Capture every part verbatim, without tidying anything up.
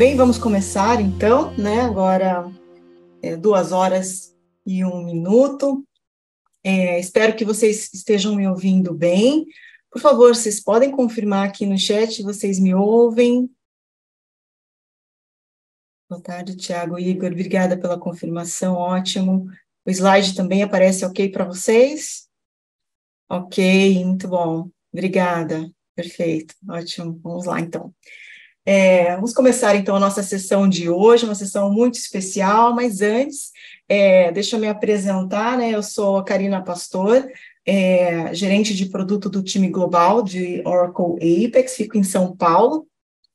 bem, vamos começar então, né? Agora é duas horas e um minuto. É, espero que vocês estejam me ouvindo bem. Por favor, vocês podem confirmar aqui no chat se vocês me ouvem. Boa tarde, Tiago e Igor. Obrigada pela confirmação, ótimo. O slide também aparece ok para vocês? Ok, muito bom. Obrigada. Perfeito, ótimo. Vamos lá, então. É, vamos começar, então, a nossa sessão de hoje, uma sessão muito especial, mas antes, é, deixa eu me apresentar, né? Eu sou a Karina Pastor, é, gerente de produto do time global de Oracle Apex, fico em São Paulo.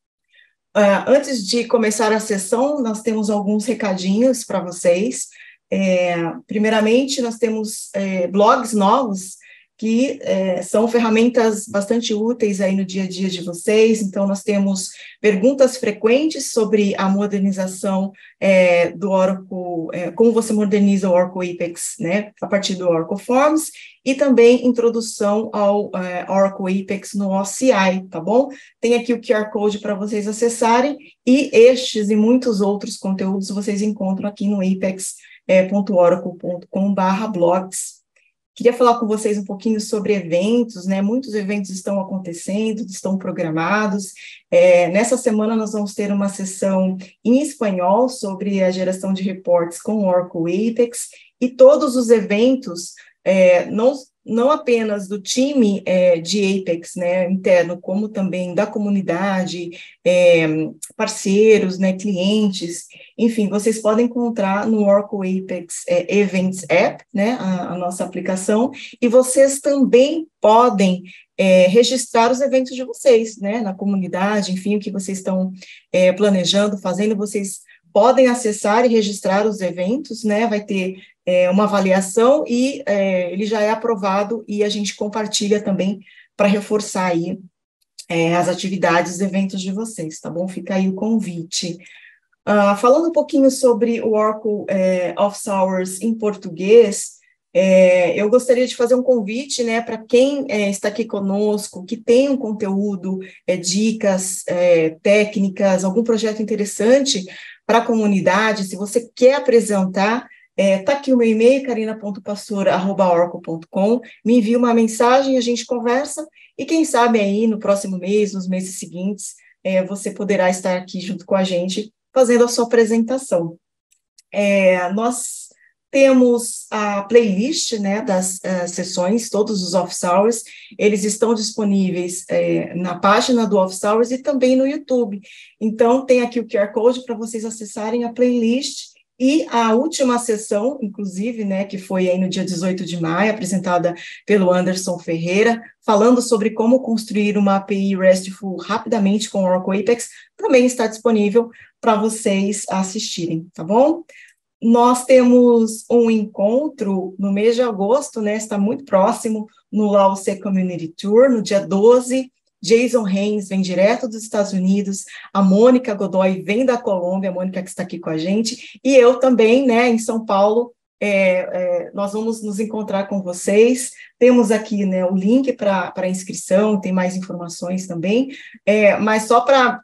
Uh, antes de começar a sessão, nós temos alguns recadinhos para vocês. É, primeiramente, nós temos é, blogs novos, que é, são ferramentas bastante úteis aí no dia a dia de vocês. Então, nós temos perguntas frequentes sobre a modernização é, do Oracle, é, como você moderniza o Oracle Apex, né, a partir do Oracle Forms, e também introdução ao é, Oracle Apex no O C I, tá bom? Tem aqui o Q R Code para vocês acessarem, e estes e muitos outros conteúdos vocês encontram aqui no apex ponto oracle ponto com barra blogs. Queria falar com vocês um pouquinho sobre eventos, né? Muitos eventos estão acontecendo, estão programados. É, nessa semana nós vamos ter uma sessão em espanhol sobre a geração de reportes com Oracle Apex, e todos os eventos, é, não, não apenas do time é, de Apex, né, interno, como também da comunidade, é, parceiros, né, clientes, enfim, vocês podem encontrar no Oracle Apex é, Events App, né, a, a nossa aplicação, e vocês também podem é, registrar os eventos de vocês, né, na comunidade, enfim, o que vocês estão é, planejando, fazendo, vocês podem acessar e registrar os eventos, né, vai ter é, uma avaliação e é, ele já é aprovado e a gente compartilha também para reforçar aí é, as atividades, os eventos de vocês, tá bom? Fica aí o convite. Uh, falando um pouquinho sobre o Oracle é, Office Hours em português, é, eu gostaria de fazer um convite, né, para quem é, está aqui conosco, que tem um conteúdo, é, dicas, é, técnicas, algum projeto interessante para a comunidade, se você quer apresentar, está é, aqui o meu e-mail, karina ponto pastor arroba oracle ponto com, me envie uma mensagem, a gente conversa, e quem sabe aí no próximo mês, nos meses seguintes, é, você poderá estar aqui junto com a gente, fazendo a sua apresentação. É, nós temos a playlist, né, das uh, sessões, todos os Office Hours, eles estão disponíveis é, na página do Office Hours e também no YouTube. Então, tem aqui o Q R Code para vocês acessarem a playlist, e a última sessão, inclusive, né, que foi aí no dia dezoito de maio, apresentada pelo Anderson Ferreira, falando sobre como construir uma A P I RESTful rapidamente com Oracle Apex, também está disponível para vocês assistirem, tá bom? Nós temos um encontro no mês de agosto, né, está muito próximo, no L A U C Community Tour, no dia doze, Jason Haynes vem direto dos Estados Unidos, a Mônica Godoy vem da Colômbia, a Mônica que está aqui com a gente, e eu também, né, em São Paulo, é, é, nós vamos nos encontrar com vocês. Temos aqui, né, o link para a inscrição, tem mais informações também, é, mas só para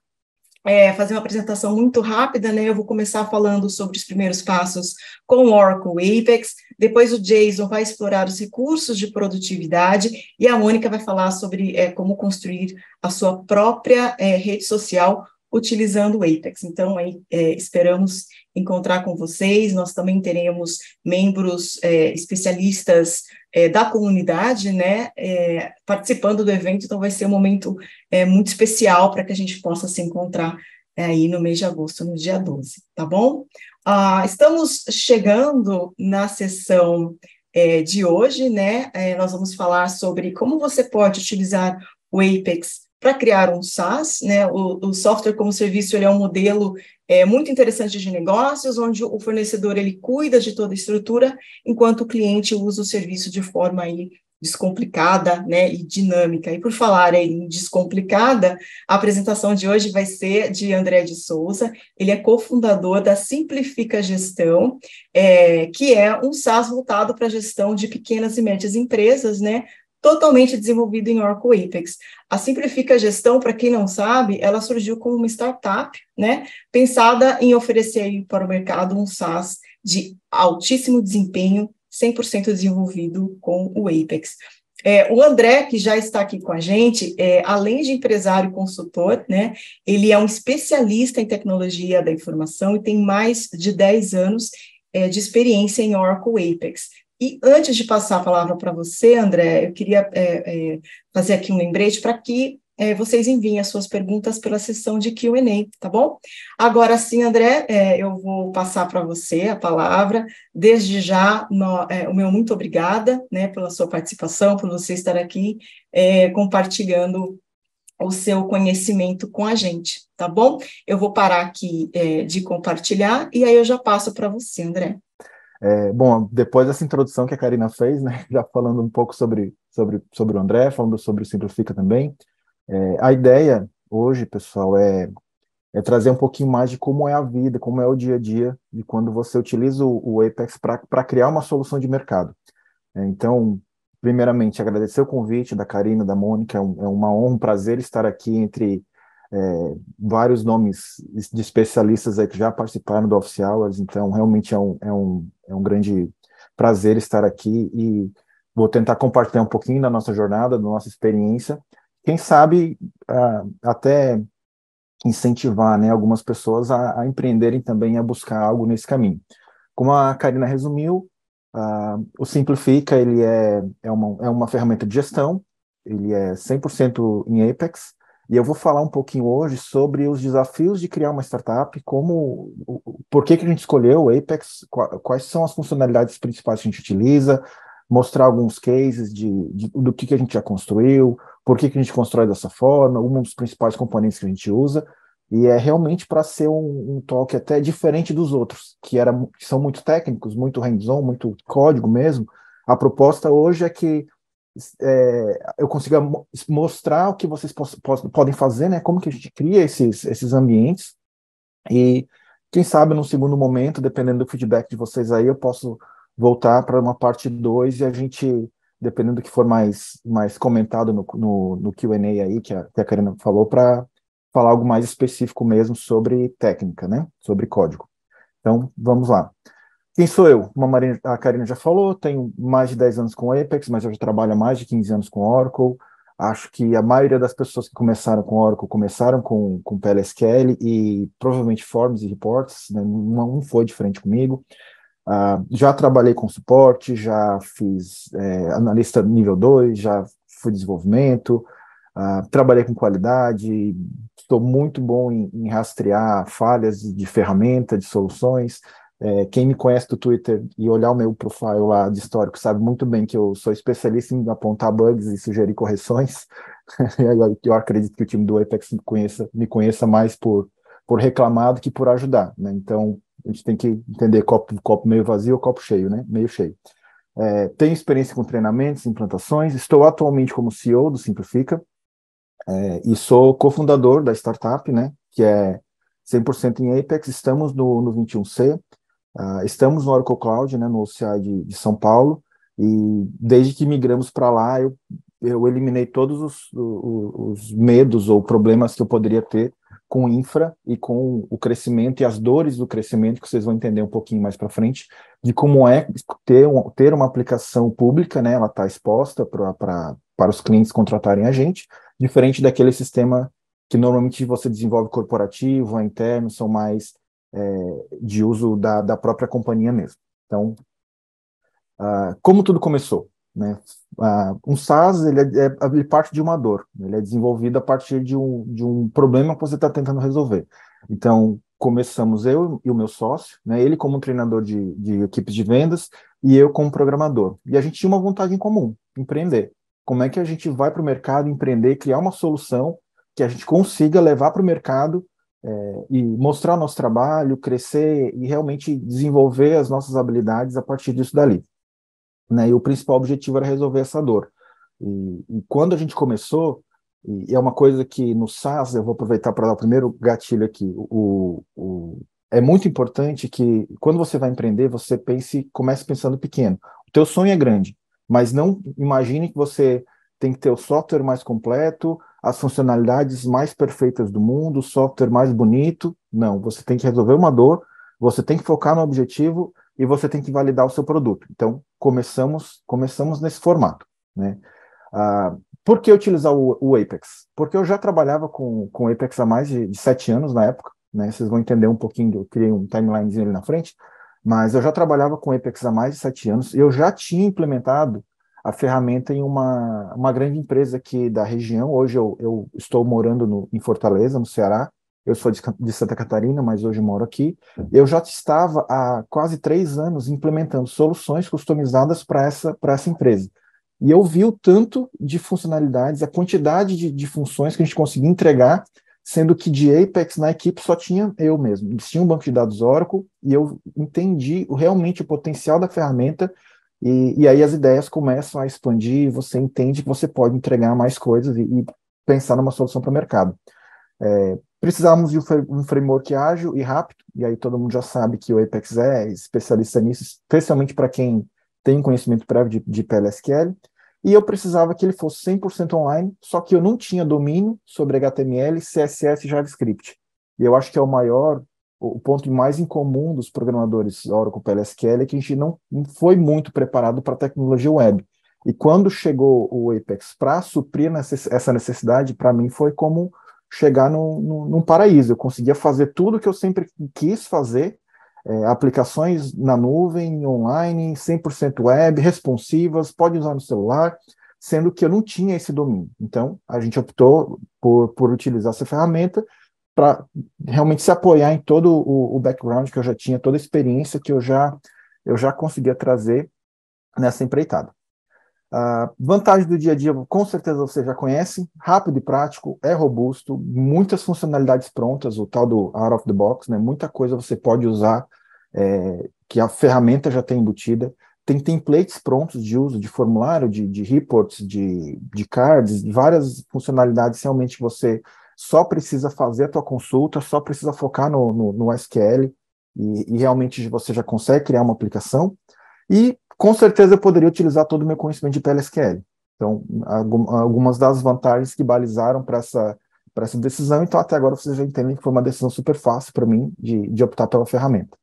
É, fazer uma apresentação muito rápida, né? Eu vou começar falando sobre os primeiros passos com o Oracle Apex, depois o Jason vai explorar os recursos de produtividade, e a Mônica vai falar sobre é, como construir a sua própria é, rede social utilizando o Apex. Então, aí, é, esperamos encontrar com vocês. Nós também teremos membros é, especialistas é, da comunidade, né, é, participando do evento, então vai ser um momento é, muito especial para que a gente possa se encontrar é, aí no mês de agosto, no dia doze, tá bom? Ah, estamos chegando na sessão é, de hoje, né, é, nós vamos falar sobre como você pode utilizar o Apex para criar um SaaS, né, o, o software como serviço, ele é um modelo é, muito interessante de negócios, onde o fornecedor, ele cuida de toda a estrutura, enquanto o cliente usa o serviço de forma aí descomplicada, né, e dinâmica. E por falar em descomplicada, a apresentação de hoje vai ser de André de Souza, ele é cofundador da Simplifica Gestão, é, que é um SaaS voltado para a gestão de pequenas e médias empresas, né, totalmente desenvolvido em Oracle Apex. A Simplifica Gestão, para quem não sabe, ela surgiu como uma startup, né, pensada em oferecer aí para o mercado um SaaS de altíssimo desempenho, cem por cento desenvolvido com o Apex. É, o André, que já está aqui com a gente, é, além de empresário e consultor, né, ele é um especialista em tecnologia da informação e tem mais de dez anos é, de experiência em Oracle Apex. E antes de passar a palavra para você, André, eu queria é, é, fazer aqui um lembrete para que é, vocês enviem as suas perguntas pela sessão de Q and A, tá bom? Agora sim, André, é, eu vou passar para você a palavra. Desde já, no, é, o meu muito obrigada, né, pela sua participação, por você estar aqui é, compartilhando o seu conhecimento com a gente, tá bom? Eu vou parar aqui é, de compartilhar e aí eu já passo para você, André. É, bom, depois dessa introdução que a Karina fez, né, já falando um pouco sobre, sobre, sobre o André, falando sobre o Simplifica também, é, a ideia hoje, pessoal, é, é trazer um pouquinho mais de como é a vida, como é o dia a dia, de quando você utiliza o, o Apex para criar uma solução de mercado. É, então, primeiramente, agradecer o convite da Karina, da Mônica, é, um, é uma honra, um prazer estar aqui entre é, vários nomes de especialistas aí que já participaram do Office Hours, então realmente é um, é um, é um grande prazer estar aqui e vou tentar compartilhar um pouquinho da nossa jornada, da nossa experiência, quem sabe uh, até incentivar, né, algumas pessoas a, a empreenderem também, a buscar algo nesse caminho. Como a Karina resumiu, uh, o Simplifica ele é, é, uma, é uma ferramenta de gestão, ele é cem por cento em Apex, e eu vou falar um pouquinho hoje sobre os desafios de criar uma startup, como, por que, que a gente escolheu o Apex, quais são as funcionalidades principais que a gente utiliza, mostrar alguns cases de, de, do que, que a gente já construiu, por que, que a gente constrói dessa forma, um dos principais componentes que a gente usa, e é realmente para ser um, um talk até diferente dos outros, que, era, que são muito técnicos, muito hands-on, muito código mesmo. A proposta hoje é que é, eu consiga mostrar o que vocês podem fazer, né? Como que a gente cria esses, esses ambientes, e quem sabe num segundo momento, dependendo do feedback de vocês aí, eu posso voltar para uma parte dois e a gente, dependendo do que for mais, mais comentado no, no, no Q and A aí, que a, que a Karina falou, para falar algo mais específico mesmo sobre técnica, né? Sobre código. Então, vamos lá. Quem sou eu? Uma Marina, a Karina já falou, tenho mais de dez anos com Apex, mas eu já trabalho há mais de quinze anos com Oracle. Acho que a maioria das pessoas que começaram com Oracle começaram com, com P L S Q L e provavelmente Forms e Reports, né? Não foi diferente comigo. Uh, já trabalhei com suporte, já fiz é, analista nível dois, já fui desenvolvimento, uh, trabalhei com qualidade, estou muito bom em, em rastrear falhas de, de ferramenta, de soluções. É, quem me conhece do Twitter e olhar o meu profile lá de histórico sabe muito bem que eu sou especialista em apontar bugs e sugerir correções. Eu acredito que o time do Apex me conheça, me conheça mais por, por reclamar do que por ajudar, né? Então, a gente tem que entender copo, copo meio vazio ou copo cheio, né? Meio cheio. É, tenho experiência com treinamentos, implantações, estou atualmente como C E O do Simplifica, é, e sou cofundador da startup, né? Que é cem por cento em Apex, estamos no, no vinte e um C, Uh, estamos no Oracle Cloud, né, no O C I de, de São Paulo, e desde que migramos para lá, eu, eu eliminei todos os, os, os medos ou problemas que eu poderia ter com infra e com o crescimento e as dores do crescimento, que vocês vão entender um pouquinho mais para frente, de como é ter, um, ter uma aplicação pública, né, ela está exposta pra, pra, para os clientes contratarem a gente, diferente daquele sistema que normalmente você desenvolve corporativo, interno, são mais É, de uso da, da própria companhia mesmo. Então, uh, como tudo começou? Né? Uh, um SaaS, ele, é, é, ele parte de uma dor, ele é desenvolvido a partir de um, de um problema que você está tentando resolver. Então, começamos eu e o meu sócio, né? Ele como treinador de, de equipes de vendas e eu como programador. E a gente tinha uma vontade em comum, empreender. Como é que a gente vai para o mercado, empreender, criar uma solução que a gente consiga levar para o mercado É, e mostrar o nosso trabalho, crescer e realmente desenvolver as nossas habilidades a partir disso dali. Né? E o principal objetivo era resolver essa dor. E, e quando a gente começou, e é uma coisa que no SaaS, eu vou aproveitar para dar o primeiro gatilho aqui, o, o, é muito importante que quando você vai empreender, você pense, comece pensando pequeno. O teu sonho é grande, mas não imagine que você tem que ter o software mais completo, as funcionalidades mais perfeitas do mundo, o software mais bonito. Não, você tem que resolver uma dor, você tem que focar no objetivo e você tem que validar o seu produto. Então, começamos, começamos nesse formato, né? Ah, por que utilizar o, o Apex? Porque eu já trabalhava com, com o Apex há mais de, de sete anos na época, né? Vocês vão entender um pouquinho, eu criei um timelinezinho ali na frente, mas eu já trabalhava com o Apex há mais de sete anos, e eu já tinha implementado a ferramenta em uma, uma grande empresa aqui da região. Hoje eu, eu estou morando no, em Fortaleza, no Ceará. Eu sou de, de Santa Catarina, mas hoje moro aqui. Eu já estava há quase três anos implementando soluções customizadas para essa, para essa empresa. E eu vi o tanto de funcionalidades, a quantidade de, de funções que a gente conseguia entregar, sendo que de Apex na equipe só tinha eu mesmo. Eles tinham um banco de dados Oracle e eu entendi realmente o potencial da ferramenta e, e aí as ideias começam a expandir, você entende que você pode entregar mais coisas e, e pensar numa solução para o mercado. É, precisávamos de um, um framework ágil e rápido, e aí todo mundo já sabe que o Apex é especialista nisso, especialmente para quem tem conhecimento prévio de, de P L S Q L, e eu precisava que ele fosse cem por cento online, só que eu não tinha domínio sobre H T M L, C S S e JavaScript. E eu acho que é o maior, o ponto mais incomum dos programadores Oracle P L S Q L é que a gente não, não foi muito preparado para a tecnologia web. E quando chegou o Apex para suprir necess, essa necessidade, para mim foi como chegar no, no, num paraíso. Eu conseguia fazer tudo que eu sempre quis fazer, é, aplicações na nuvem, online, cem por cento web, responsivas, pode usar no celular, sendo que eu não tinha esse domínio. Então, a gente optou por, por utilizar essa ferramenta para realmente se apoiar em todo o, o background que eu já tinha, toda a experiência que eu já, eu já conseguia trazer nessa empreitada. A vantagem do dia a dia, com certeza você já conhece, rápido e prático, é robusto, muitas funcionalidades prontas, o tal do out of the box, né? Muita coisa você pode usar, é, que a ferramenta já tem embutida, tem templates prontos de uso, de formulário, de, de reports, de, de cards, várias funcionalidades realmente você só precisa fazer a tua consulta, só precisa focar no, no, no S Q L e, e realmente você já consegue criar uma aplicação. E com certeza eu poderia utilizar todo o meu conhecimento de P L S Q L. Então, algumas das vantagens que balizaram para essa, para essa decisão, então até agora vocês já entendem que foi uma decisão super fácil para mim de, de optar pela ferramenta.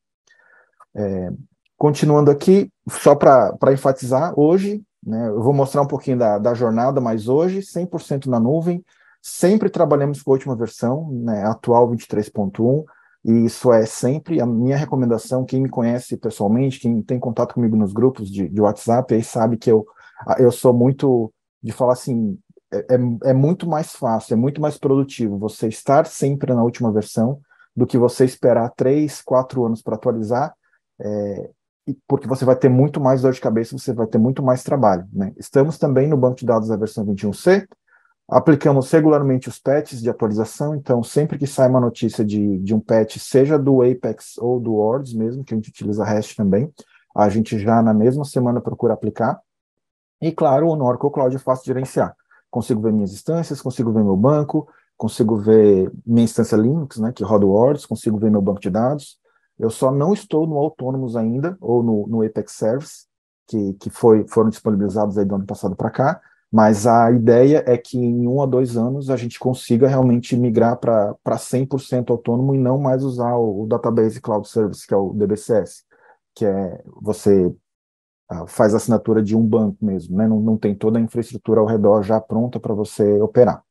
É, continuando aqui, só para enfatizar, hoje, né, eu vou mostrar um pouquinho da, da jornada, mas hoje, cem por cento na nuvem, sempre trabalhamos com a última versão, né, atual vinte e três ponto um, e isso é sempre a minha recomendação. Quem me conhece pessoalmente, quem tem contato comigo nos grupos de, de WhatsApp, aí sabe que eu, eu sou muito de falar assim, é, é, é muito mais fácil, é muito mais produtivo você estar sempre na última versão do que você esperar três, quatro anos para atualizar, é, porque você vai ter muito mais dor de cabeça, você vai ter muito mais trabalho, né? Estamos também no banco de dados da versão vinte e um C, aplicamos regularmente os patches de atualização, então sempre que sai uma notícia de, de um patch, seja do Apex ou do Words mesmo, que a gente utiliza REST também, a gente já na mesma semana procura aplicar. E claro, no Oracle Cloud é fácil gerenciar. Consigo ver minhas instâncias, consigo ver meu banco, consigo ver minha instância Linux, né, que roda o Words, consigo ver meu banco de dados. Eu só não estou no Autonomous ainda, ou no, no Apex Service, que, que foi, foram disponibilizados aí do ano passado para cá, mas a ideia é que em um a dois anos a gente consiga realmente migrar para cem por cento autônomo e não mais usar o, o Database Cloud Service, que é o D B C S, que é você uh, faz a assinatura de um banco mesmo, né? Não, não tem toda a infraestrutura ao redor já pronta para você operar.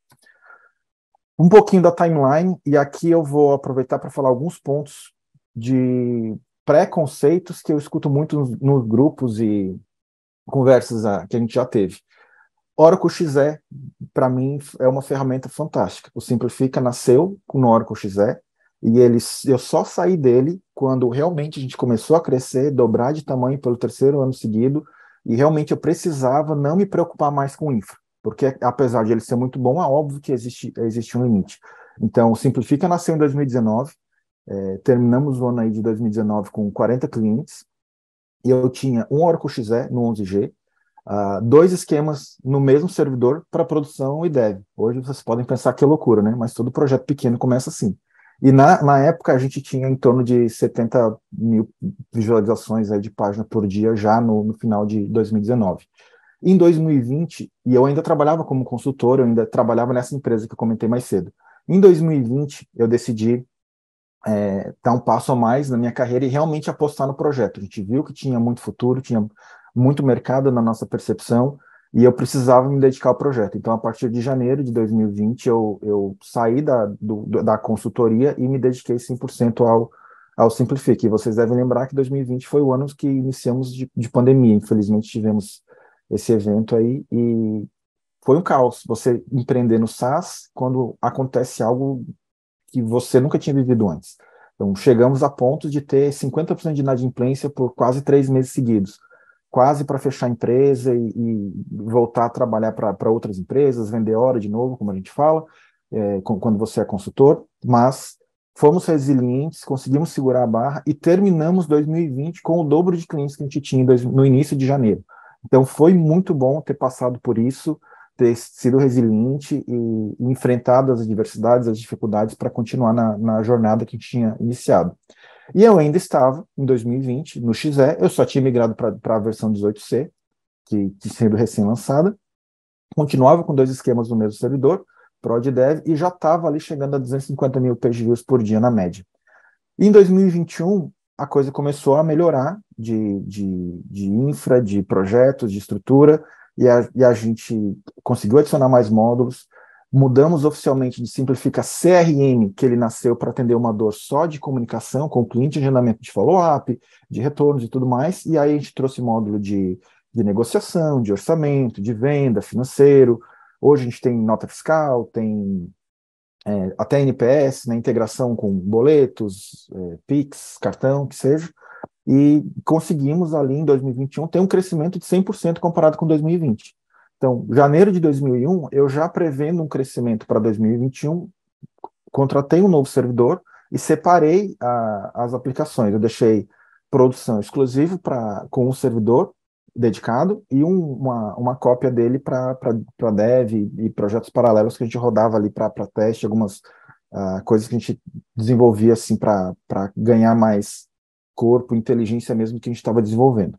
Um pouquinho da timeline, e aqui eu vou aproveitar para falar alguns pontos de preconceitos que eu escuto muito nos, nos grupos e conversas uh, que a gente já teve. Oracle X E, para mim, é uma ferramenta fantástica. O Simplifica nasceu no Oracle X E, e ele, eu só saí dele quando realmente a gente começou a crescer, dobrar de tamanho pelo terceiro ano seguido, e realmente eu precisava não me preocupar mais com infra, porque apesar de ele ser muito bom, é óbvio que existe, existe um limite. Então, o Simplifica nasceu em dois mil e dezenove, é, terminamos o ano aí de dois mil e dezenove com quarenta clientes, e eu tinha um Oracle X E no onze G, Uh, dois esquemas no mesmo servidor para produção e dev. Hoje vocês podem pensar que é loucura, né? Mas todo projeto pequeno começa assim. E na, na época a gente tinha em torno de setenta mil visualizações aí de página por dia já no, no final de dois mil e dezenove. Em dois mil e vinte, e eu ainda trabalhava como consultor, eu ainda trabalhava nessa empresa que eu comentei mais cedo. Em dois mil e vinte, eu decidi é, dar um passo a mais na minha carreira e realmente apostar no projeto. A gente viu que tinha muito futuro, tinha muito mercado na nossa percepção, e eu precisava me dedicar ao projeto. Então, a partir de janeiro de dois mil e vinte, eu, eu saí da, do, da consultoria e me dediquei cem por cento ao, ao Simplifique. E vocês devem lembrar que dois mil e vinte foi o ano que iniciamos de, de pandemia. Infelizmente, tivemos esse evento aí e foi um caos. Você empreender no SaaS quando acontece algo que você nunca tinha vivido antes. Então, chegamos a ponto de ter cinquenta por cento de inadimplência por quase três meses seguidos, quase para fechar a empresa e, e voltar a trabalhar para outras empresas, vender hora de novo, como a gente fala, é, com, quando você é consultor, mas fomos resilientes, conseguimos segurar a barra e terminamos dois mil e vinte com o dobro de clientes que a gente tinha no início de janeiro. Então, foi muito bom ter passado por isso, ter sido resiliente e, e enfrentado as adversidades, as dificuldades para continuar na, na jornada que a gente tinha iniciado. E eu ainda estava, em dois mil e vinte, no X E, eu só tinha migrado para a versão dezoito C, que tinha sido recém-lançada, continuava com dois esquemas no mesmo servidor, Prod e Dev, e já estava ali chegando a duzentos e cinquenta mil page views por dia na média. E em dois mil e vinte e um, a coisa começou a melhorar de, de, de infra, de projetos, de estrutura, e a, e a gente conseguiu adicionar mais módulos, mudamos oficialmente de Simplifica C R M, que ele nasceu para atender uma dor só de comunicação com o cliente, agendamento de follow-up, de retornos e tudo mais, e aí a gente trouxe módulo de, de negociação, de orçamento, de venda, financeiro. Hoje a gente tem nota fiscal, tem é, até N P S, né, integração com boletos, é, Pix, cartão, que seja, e conseguimos ali em dois mil e vinte e um ter um crescimento de cem por cento comparado com dois mil e vinte. Então, janeiro de dois mil e um, eu já prevendo um crescimento para dois mil e vinte e um, contratei um novo servidor e separei a, as aplicações. Eu deixei produção exclusivo pra, com um servidor dedicado e um, uma, uma cópia dele para dev e, e projetos paralelos que a gente rodava ali para teste, algumas uh, coisas que a gente desenvolvia assim para ganhar mais corpo, inteligência mesmo que a gente estava desenvolvendo.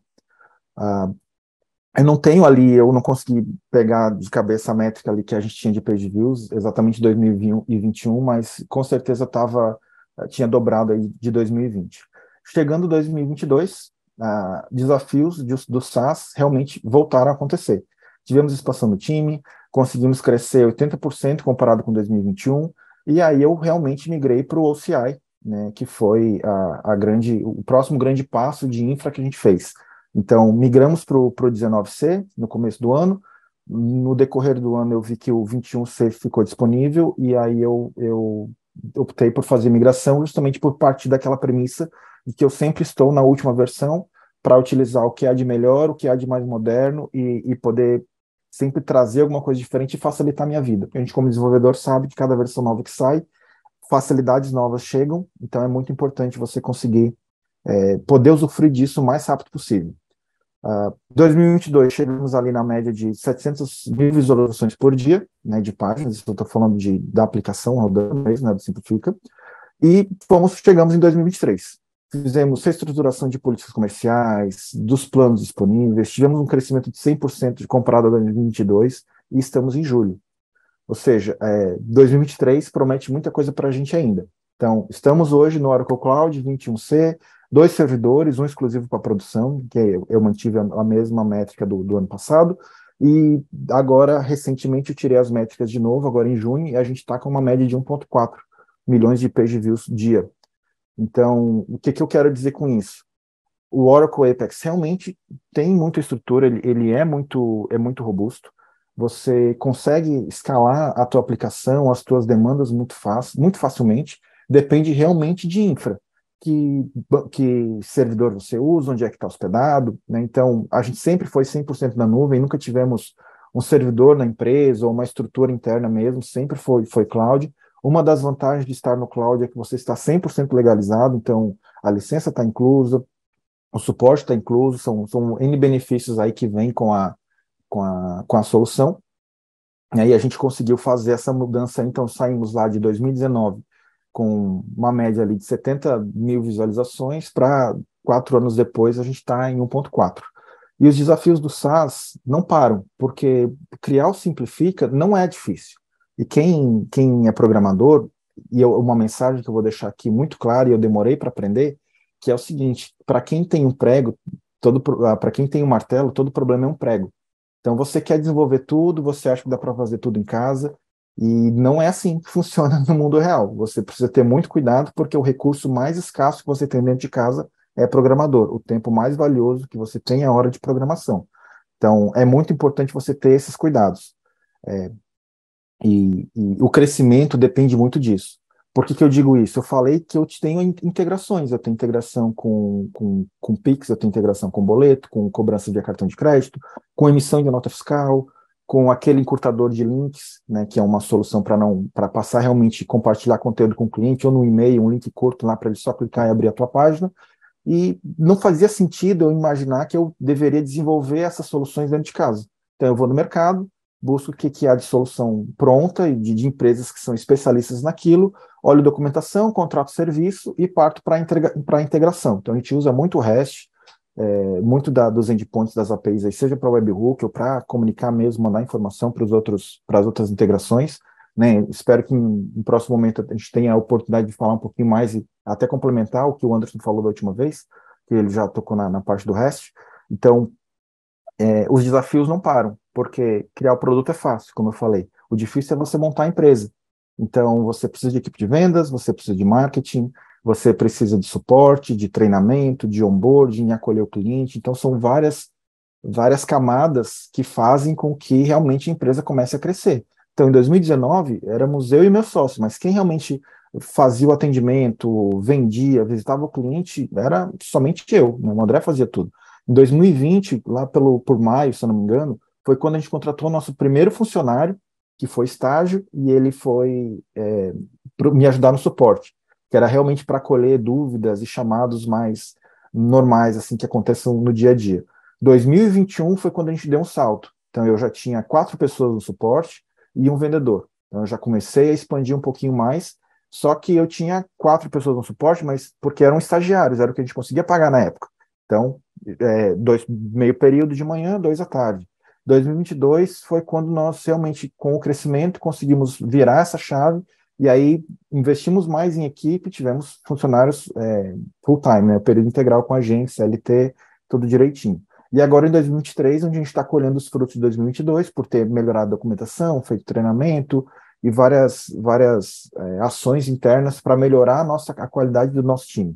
Uh, eu não tenho ali, eu não consegui pegar de cabeça a métrica ali que a gente tinha de page views, exatamente dois mil e vinte e um, mas com certeza tava, tinha dobrado aí de dois mil e vinte. Chegando dois mil e vinte e dois, uh, desafios de, do SaaS realmente voltaram a acontecer. Tivemos expansão no time, conseguimos crescer oitenta por cento comparado com dois mil e vinte e um, e aí eu realmente migrei para o O C I, né, que foi a, a grande, o próximo grande passo de infra que a gente fez. Então, migramos para o dezenove C no começo do ano. No decorrer do ano, eu vi que o vinte e um C ficou disponível, e aí eu, eu optei por fazer migração, justamente por partir daquela premissa de que eu sempre estou na última versão para utilizar o que há de melhor, o que há de mais moderno, e, e poder sempre trazer alguma coisa diferente e facilitar a minha vida. A gente, como desenvolvedor, sabe que cada versão nova que sai, facilidades novas chegam, então é muito importante você conseguir é, poder usufruir disso o mais rápido possível. Uh, dois mil e vinte e dois, chegamos ali na média de setecentas mil visualizações por dia, né, de páginas, isso eu estou falando de, da aplicação rodando mesmo, né, do Simplifica, e fomos, chegamos em dois mil e vinte e três. Fizemos reestruturação de políticas comerciais, dos planos disponíveis, tivemos um crescimento de cem por cento comparado a dois mil e vinte e dois, e estamos em julho. Ou seja, é, dois mil e vinte e três promete muita coisa para a gente ainda. Então, estamos hoje no Oracle Cloud vinte e um C, dois servidores, um exclusivo para produção, que eu, eu mantive a, a mesma métrica do, do ano passado, e agora, recentemente, eu tirei as métricas de novo, agora em junho, e a gente está com uma média de um vírgula quatro milhões de page views dia. Então, o que, que eu quero dizer com isso? O Oracle Apex realmente tem muita estrutura, ele, ele é, muito, é muito robusto, você consegue escalar a tua aplicação, as tuas demandas muito, fácil, muito facilmente, depende realmente de infra. Que, que servidor você usa, onde é que está hospedado, né? Então, a gente sempre foi cem por cento na nuvem, nunca tivemos um servidor na empresa ou uma estrutura interna mesmo, sempre foi, foi cloud. Uma das vantagens de estar no cloud é que você está cem por cento legalizado, então a licença está inclusa, o suporte está incluso, são, são N benefícios aí que vêm com a, com a, com a solução. E aí a gente conseguiu fazer essa mudança, então saímos lá de dois mil e dezenove com uma média ali de setenta mil visualizações, para quatro anos depois a gente está em um vírgula quatro. E os desafios do SaaS não param, porque criar o Simplifica não é difícil. E quem, quem é programador, e eu, uma mensagem que eu vou deixar aqui muito clara, e eu demorei para aprender, que é o seguinte: para quem tem um prego, todo para quem tem um martelo, todo problema é um prego. Então você quer desenvolver tudo, você acha que dá para fazer tudo em casa, e não é assim que funciona no mundo real. Você precisa ter muito cuidado, porque o recurso mais escasso que você tem dentro de casa é programador. O tempo mais valioso que você tem é a hora de programação. Então, é muito importante você ter esses cuidados. É, e, e o crescimento depende muito disso. Por que que eu digo isso? Eu falei que eu tenho integrações. Eu tenho integração com, com, com Pix, eu tenho integração com boleto, com cobrança via cartão de crédito, com emissão de nota fiscal, com aquele encurtador de links, né, que é uma solução para não para passar realmente compartilhar conteúdo com o cliente, ou no e-mail, um link curto lá para ele só clicar e abrir a tua página. E não fazia sentido eu imaginar que eu deveria desenvolver essas soluções dentro de casa. Então eu vou no mercado, busco o que, que há de solução pronta, de, de empresas que são especialistas naquilo, olho documentação, contrato serviço e parto para integra a integração. Então a gente usa muito o REST, é, muito da, dos endpoints das A P Is, aí, seja para webhook ou para comunicar mesmo, mandar informação para os outros, para as outras integrações. Né? Espero que em, em próximo momento a gente tenha a oportunidade de falar um pouquinho mais e até complementar o que o Anderson falou da última vez, que ele já tocou na, na parte do REST. Então, é, os desafios não param, porque criar o produto é fácil, como eu falei. O difícil é você montar a empresa. Então, você precisa de equipe de vendas, você precisa de marketing, você precisa de suporte, de treinamento, de onboarding, acolher o cliente. Então, são várias, várias camadas que fazem com que realmente a empresa comece a crescer. Então, em dois mil e dezenove, éramos eu e meu sócio, mas quem realmente fazia o atendimento, vendia, visitava o cliente, era somente eu, né? O André fazia tudo. Em dois mil e vinte, lá pelo, por maio, se eu não me engano, foi quando a gente contratou o nosso primeiro funcionário, que foi estágio, e ele foi é, pro, me ajudar no suporte, que era realmente para acolher dúvidas e chamados mais normais, assim, que acontecem no dia a dia. dois mil e vinte e um foi quando a gente deu um salto. Então, eu já tinha quatro pessoas no suporte e um vendedor. Então, eu já comecei a expandir um pouquinho mais, só que eu tinha quatro pessoas no suporte, mas porque eram estagiários, era o que a gente conseguia pagar na época. Então, é, dois, meio período de manhã, dois à tarde. dois mil e vinte e dois foi quando nós realmente, com o crescimento, conseguimos virar essa chave e aí investimos mais em equipe, tivemos funcionários é, full-time, né, período integral com a gente, C L T, tudo direitinho. E agora em dois mil e vinte e três, onde a gente está colhendo os frutos de dois mil e vinte e dois, por ter melhorado a documentação, feito treinamento e várias, várias é, ações internas para melhorar a, nossa, a qualidade do nosso time.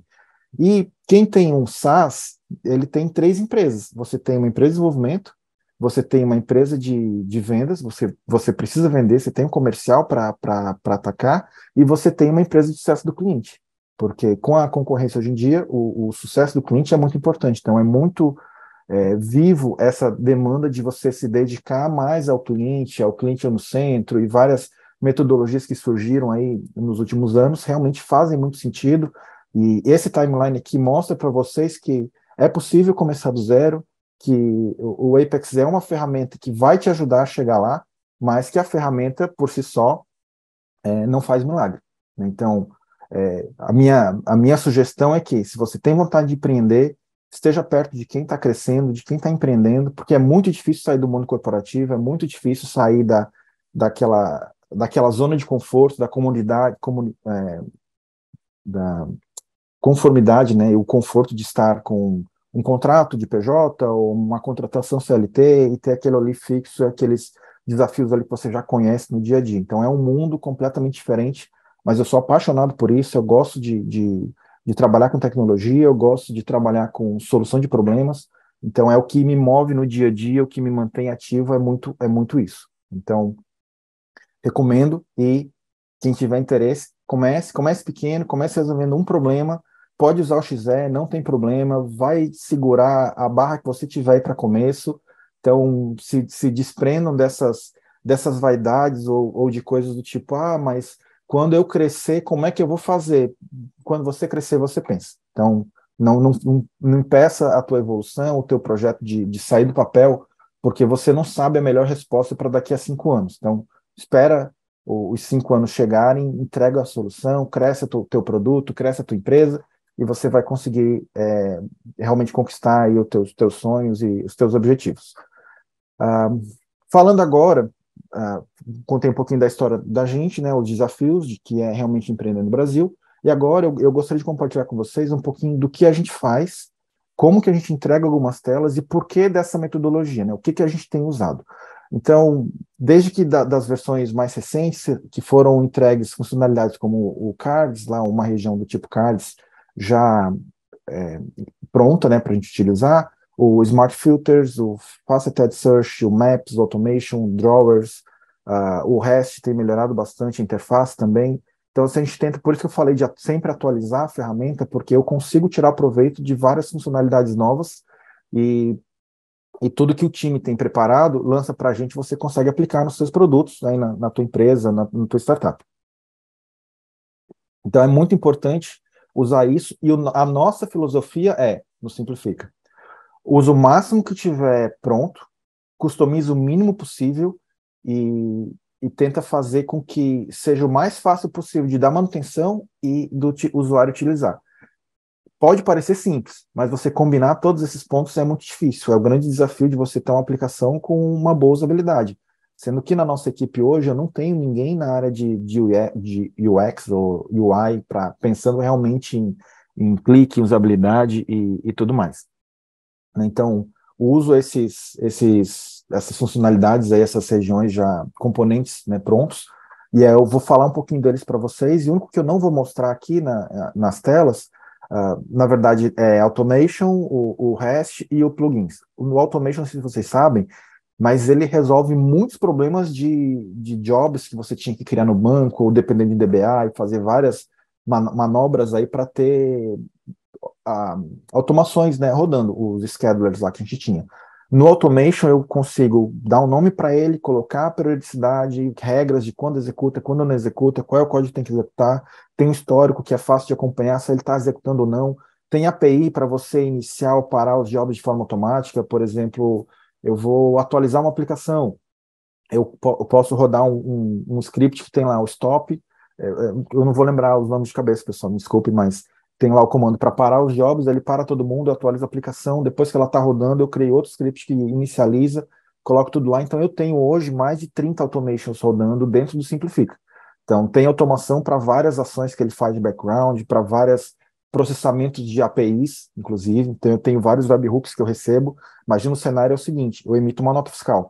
E quem tem um SaaS, ele tem três empresas. Você tem uma empresa de desenvolvimento, você tem uma empresa de, de vendas, você, você precisa vender, você tem um comercial para atacar, e você tem uma empresa de sucesso do cliente. Porque com a concorrência hoje em dia, o, o sucesso do cliente é muito importante. Então, é muito é, vivo essa demanda de você se dedicar mais ao cliente, ao cliente no centro, e várias metodologias que surgiram aí nos últimos anos realmente fazem muito sentido. E esse timeline aqui mostra para vocês que é possível começar do zero, que o Apex é uma ferramenta que vai te ajudar a chegar lá, mas que a ferramenta, por si só, é, não faz milagre. Então, é, a, minha, a minha sugestão é que, se você tem vontade de empreender, esteja perto de quem está crescendo, de quem está empreendendo, porque é muito difícil sair do mundo corporativo, é muito difícil sair da, daquela, daquela zona de conforto, da comunidade, comuni, é, da conformidade, né, e o conforto de estar com um contrato de P J ou uma contratação C L T e ter aquele ali fixo, aqueles desafios ali que você já conhece no dia a dia. Então é um mundo completamente diferente, mas eu sou apaixonado por isso, eu gosto de, de, de trabalhar com tecnologia, eu gosto de trabalhar com solução de problemas, então é o que me move no dia a dia, o que me mantém ativo é muito, é muito isso. Então, recomendo, e quem tiver interesse, comece, comece pequeno, comece resolvendo um problema, pode usar o X E, não tem problema, vai segurar a barra que você tiver para começo, então se, se desprendam dessas, dessas vaidades ou, ou de coisas do tipo, ah, mas quando eu crescer, como é que eu vou fazer? Quando você crescer, você pensa. Então, não, não, não, não impeça a tua evolução, o teu projeto de, de sair do papel, porque você não sabe a melhor resposta para daqui a cinco anos. Então, espera os cinco anos chegarem, entrega a solução, cresce o teu produto, cresce a tua empresa, e você vai conseguir é, realmente conquistar aí os teus, teus sonhos e os teus objetivos. Ah, falando agora, ah, contei um pouquinho da história da gente, né, os desafios de que é realmente empreender no Brasil, e agora eu, eu gostaria de compartilhar com vocês um pouquinho do que a gente faz, como que a gente entrega algumas telas e por que dessa metodologia, né, o que que a gente tem usado. Então, desde que da, das versões mais recentes, que foram entregues funcionalidades como o Cards, lá uma região do tipo Cards, já é, pronta, né, para a gente utilizar, o Smart Filters, o Faceted Search, o Maps, o Automation, Drawers, uh, o REST tem melhorado bastante a interface também. Então, se a gente tenta, por isso que eu falei de sempre atualizar a ferramenta, porque eu consigo tirar proveito de várias funcionalidades novas e, e tudo que o time tem preparado, lança para a gente, você consegue aplicar nos seus produtos, né, na, na tua empresa, na, na tua startup. Então, é muito importante usar isso, e o, a nossa filosofia é, no Simplifica, usa o máximo que tiver pronto, customiza o mínimo possível e, e tenta fazer com que seja o mais fácil possível de dar manutenção e do usuário utilizar. Pode parecer simples, mas você combinar todos esses pontos é muito difícil. É o grande desafio de você ter uma aplicação com uma boa usabilidade. Sendo que na nossa equipe hoje eu não tenho ninguém na área de, de U X ou U I pra, pensando realmente em, em clique, usabilidade e, e tudo mais. Então, uso esses, esses, essas funcionalidades aí, essas regiões já, componentes, né, prontos, e aí eu vou falar um pouquinho deles para vocês, e o único que eu não vou mostrar aqui na, nas telas, uh, na verdade, é Automation, o, o REST e o plugins. O Automation, não sei se vocês sabem, mas ele resolve muitos problemas de, de jobs que você tinha que criar no banco, ou dependendo de D B A, e fazer várias man manobras aí para ter a, automações, né, rodando, os schedulers lá que a gente tinha. No Automation eu consigo dar um nome para ele, colocar a periodicidade, regras de quando executa, quando não executa, qual é o código que tem que executar, tem um histórico que é fácil de acompanhar se ele está executando ou não, tem A P I para você iniciar ou parar os jobs de forma automática, por exemplo, eu vou atualizar uma aplicação, eu, po eu posso rodar um, um, um script que tem lá o stop, é, eu não vou lembrar os nomes de cabeça, pessoal, me desculpe, mas tem lá o comando para parar os jobs, ele para todo mundo, atualiza a aplicação, depois que ela está rodando, eu criei outro script que inicializa, coloco tudo lá, então eu tenho hoje mais de trinta automations rodando dentro do Simplifica. Então tem automação para várias ações que ele faz de background, para vários processamentos de A P Is, inclusive, então eu tenho vários webhooks que eu recebo. Imagina o cenário é o seguinte, eu emito uma nota fiscal,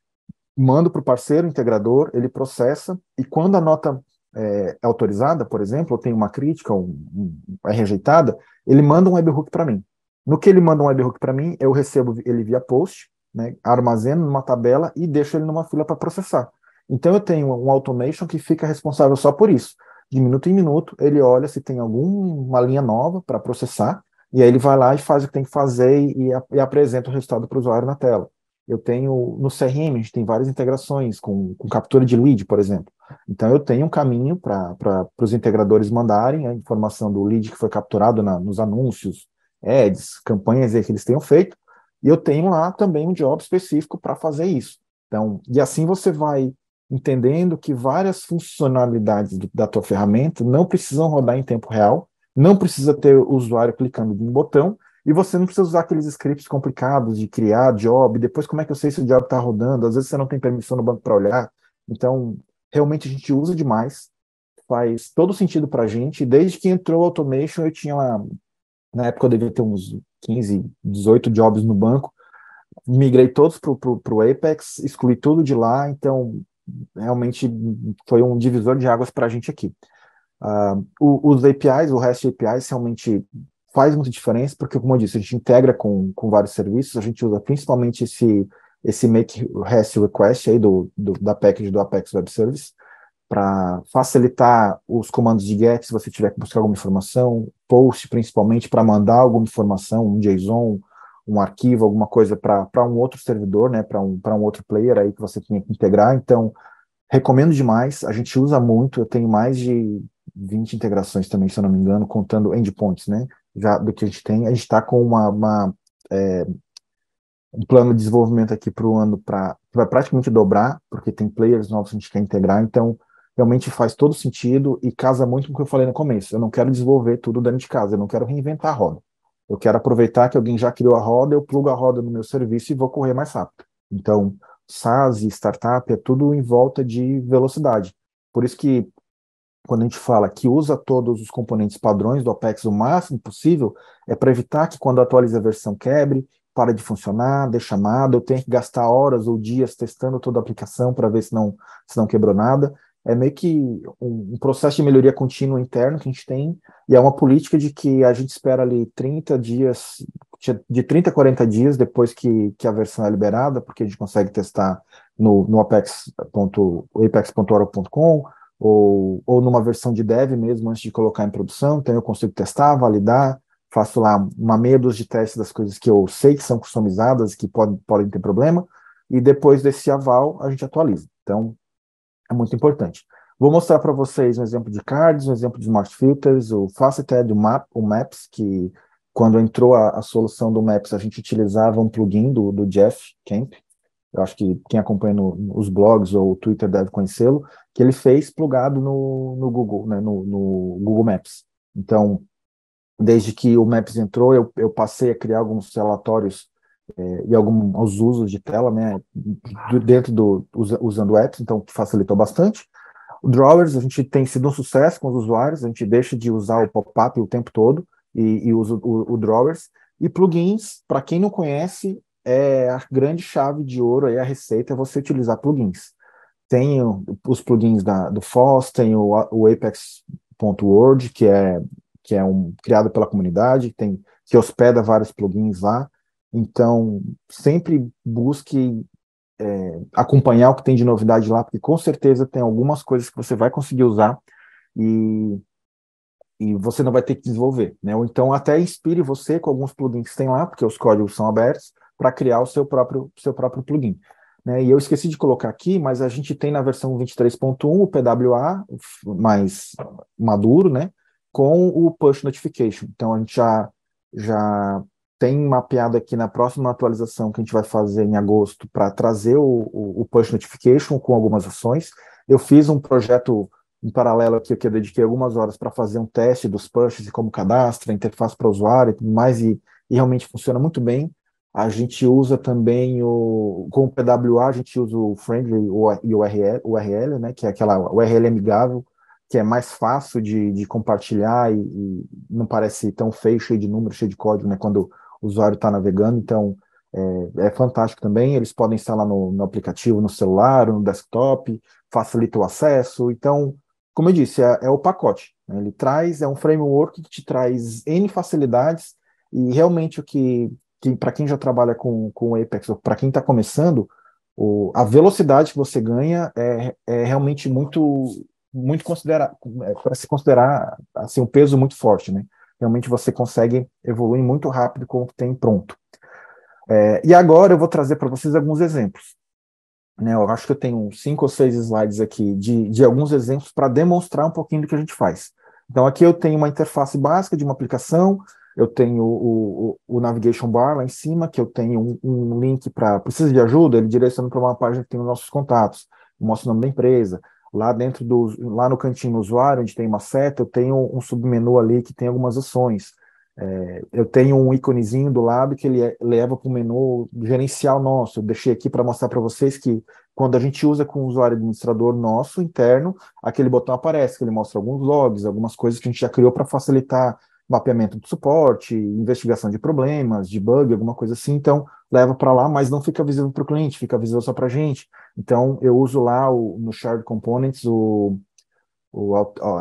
mando para o parceiro integrador, ele processa, e quando a nota é, é autorizada, por exemplo, ou tem uma crítica, ou um, é rejeitada, ele manda um webhook para mim. No que ele manda um webhook para mim, eu recebo ele via post, né, armazeno numa tabela e deixo ele numa fila para processar. Então eu tenho um automation que fica responsável só por isso. De minuto em minuto, ele olha se tem alguma linha nova para processar, e aí ele vai lá e faz o que tem que fazer e, e apresenta o resultado para o usuário na tela. Eu tenho, no C R M, a gente tem várias integrações com, com captura de lead, por exemplo. Então, eu tenho um caminho para os integradores mandarem a informação do lead que foi capturado na, nos anúncios, ads, campanhas que eles tenham feito, e eu tenho lá também um job específico para fazer isso. Então, e assim você vai entendendo que várias funcionalidades do, da tua ferramenta não precisam rodar em tempo real, não precisa ter o usuário clicando em um botão, e você não precisa usar aqueles scripts complicados de criar job, depois como é que eu sei se o job está rodando, às vezes você não tem permissão no banco para olhar, então realmente a gente usa demais, faz todo sentido para a gente, desde que entrou o Automation eu tinha lá, na época eu devia ter uns quinze, dezoito jobs no banco, migrei todos para o Apex, excluí tudo de lá, então realmente foi um divisor de águas para a gente aqui. Uh, os A P Is, o REST A P Is realmente faz muita diferença, porque, como eu disse, a gente integra com, com vários serviços, a gente usa principalmente esse, esse Make REST Request aí do, do, da package do Apex Web Service, para facilitar os comandos de GET, se você tiver que buscar alguma informação, POST principalmente, para mandar alguma informação, um JSON, um arquivo, alguma coisa para um outro servidor, né, para um, para um outro player aí que você tenha que integrar. Então, recomendo demais, a gente usa muito, eu tenho mais de vinte integrações também, se eu não me engano, contando endpoints, né, já do que a gente tem. A gente está com uma, uma é, um plano de desenvolvimento aqui para o ano para vai praticamente dobrar, porque tem players novos que a gente quer integrar, então realmente faz todo sentido e casa muito com o que eu falei no começo. Eu não quero desenvolver tudo dentro de casa, eu não quero reinventar a roda. Eu quero aproveitar que alguém já criou a roda, eu plugo a roda no meu serviço e vou correr mais rápido. Então, SaaS e startup é tudo em volta de velocidade. Por isso que, quando a gente fala que usa todos os componentes padrões do Apex o máximo possível, é para evitar que quando atualiza a versão quebre, para de funcionar, dê chamada, eu tenho que gastar horas ou dias testando toda a aplicação para ver se não, se não quebrou nada. É meio que um, um processo de melhoria contínua interno que a gente tem, e é uma política de que a gente espera ali trinta dias, de trinta a quarenta dias depois que, que a versão é liberada, porque a gente consegue testar no, no apex ponto org ponto com, ou, ou numa versão de dev mesmo, antes de colocar em produção. Então eu consigo testar, validar, faço lá uma meia dúzia de testes das coisas que eu sei que são customizadas, que podem, podem ter problema, e depois desse aval a gente atualiza. Então, é muito importante. Vou mostrar para vocês um exemplo de cards, um exemplo de Smart Filters, o Faceted, o, Map, o Maps, que quando entrou a, a solução do Maps, a gente utilizava um plugin do, do Jeff Kemp. Eu acho que quem acompanha no, os blogs ou o Twitter deve conhecê-lo, que ele fez plugado no, no Google, né, no, no Google Maps. Então, desde que o Maps entrou, eu, eu passei a criar alguns relatórios é, e alguns usos de tela, né, dentro do, usando apps, então facilitou bastante. O Drawers, a gente tem sido um sucesso com os usuários, a gente deixa de usar o pop-up o tempo todo e, e usa o, o Drawers. E plugins, para quem não conhece, é a grande chave de ouro, aí a receita é você utilizar plugins. Tem os plugins da, do Foss, tem o, o apex ponto org, que é, que é um, criado pela comunidade, tem, que hospeda vários plugins lá. Então, sempre busque é, acompanhar o que tem de novidade lá, porque com certeza tem algumas coisas que você vai conseguir usar e, e você não vai ter que desenvolver, né? Ou então até inspire você com alguns plugins que tem lá, porque os códigos são abertos, para criar o seu próprio, seu próprio plugin. Né? E eu esqueci de colocar aqui, mas a gente tem na versão vinte e três ponto um o P W A mais maduro, né? Com o Push Notification. Então a gente já, já tem mapeado aqui na próxima atualização que a gente vai fazer em agosto para trazer o, o, o Push Notification com algumas ações. Eu fiz um projeto em paralelo aqui, que eu dediquei algumas horas para fazer um teste dos pushes e como cadastra, interface para o usuário e tudo mais, e, e realmente funciona muito bem. A gente usa também o, com o P W A, a gente usa o Friendly U R L, U R L, né, que é aquela U R L amigável, que é mais fácil de, de compartilhar e, e não parece tão feio, cheio de números, cheio de código, né, quando o usuário está navegando. Então, é, é fantástico também. Eles podem instalar no, no aplicativo, no celular, no desktop, facilita o acesso. Então, como eu disse, é, é o pacote, né? Ele traz, é um framework que te traz N facilidades e realmente o que, que para quem já trabalha com, com o Apex, ou para quem está começando, o, a velocidade que você ganha é, é realmente muito, muito considerar, é, para se considerar assim, um peso muito forte, né? Realmente você consegue evoluir muito rápido com o que tem pronto. É, e agora eu vou trazer para vocês alguns exemplos. Né, eu acho que eu tenho cinco ou seis slides aqui de, de alguns exemplos para demonstrar um pouquinho do que a gente faz. Então, aqui eu tenho uma interface básica de uma aplicação, eu tenho o, o, o navigation bar lá em cima, que eu tenho um, um link para, precisa de ajuda, ele direciona para uma página que tem os nossos contatos, mostra o nome da empresa. Lá dentro do, lá no cantinho do usuário, onde tem uma seta, eu tenho um submenu ali que tem algumas ações. É, eu tenho um íconezinho do lado que ele leva para o menu gerencial nosso. Eu deixei aqui para mostrar para vocês que quando a gente usa com o usuário administrador nosso interno, aquele botão aparece, que ele mostra alguns logs, algumas coisas que a gente já criou para facilitar mapeamento de suporte, investigação de problemas, de bug, alguma coisa assim. Então, leva para lá, mas não fica visível para o cliente, fica visível só para a gente. Então, eu uso lá o, no Shared Components o o,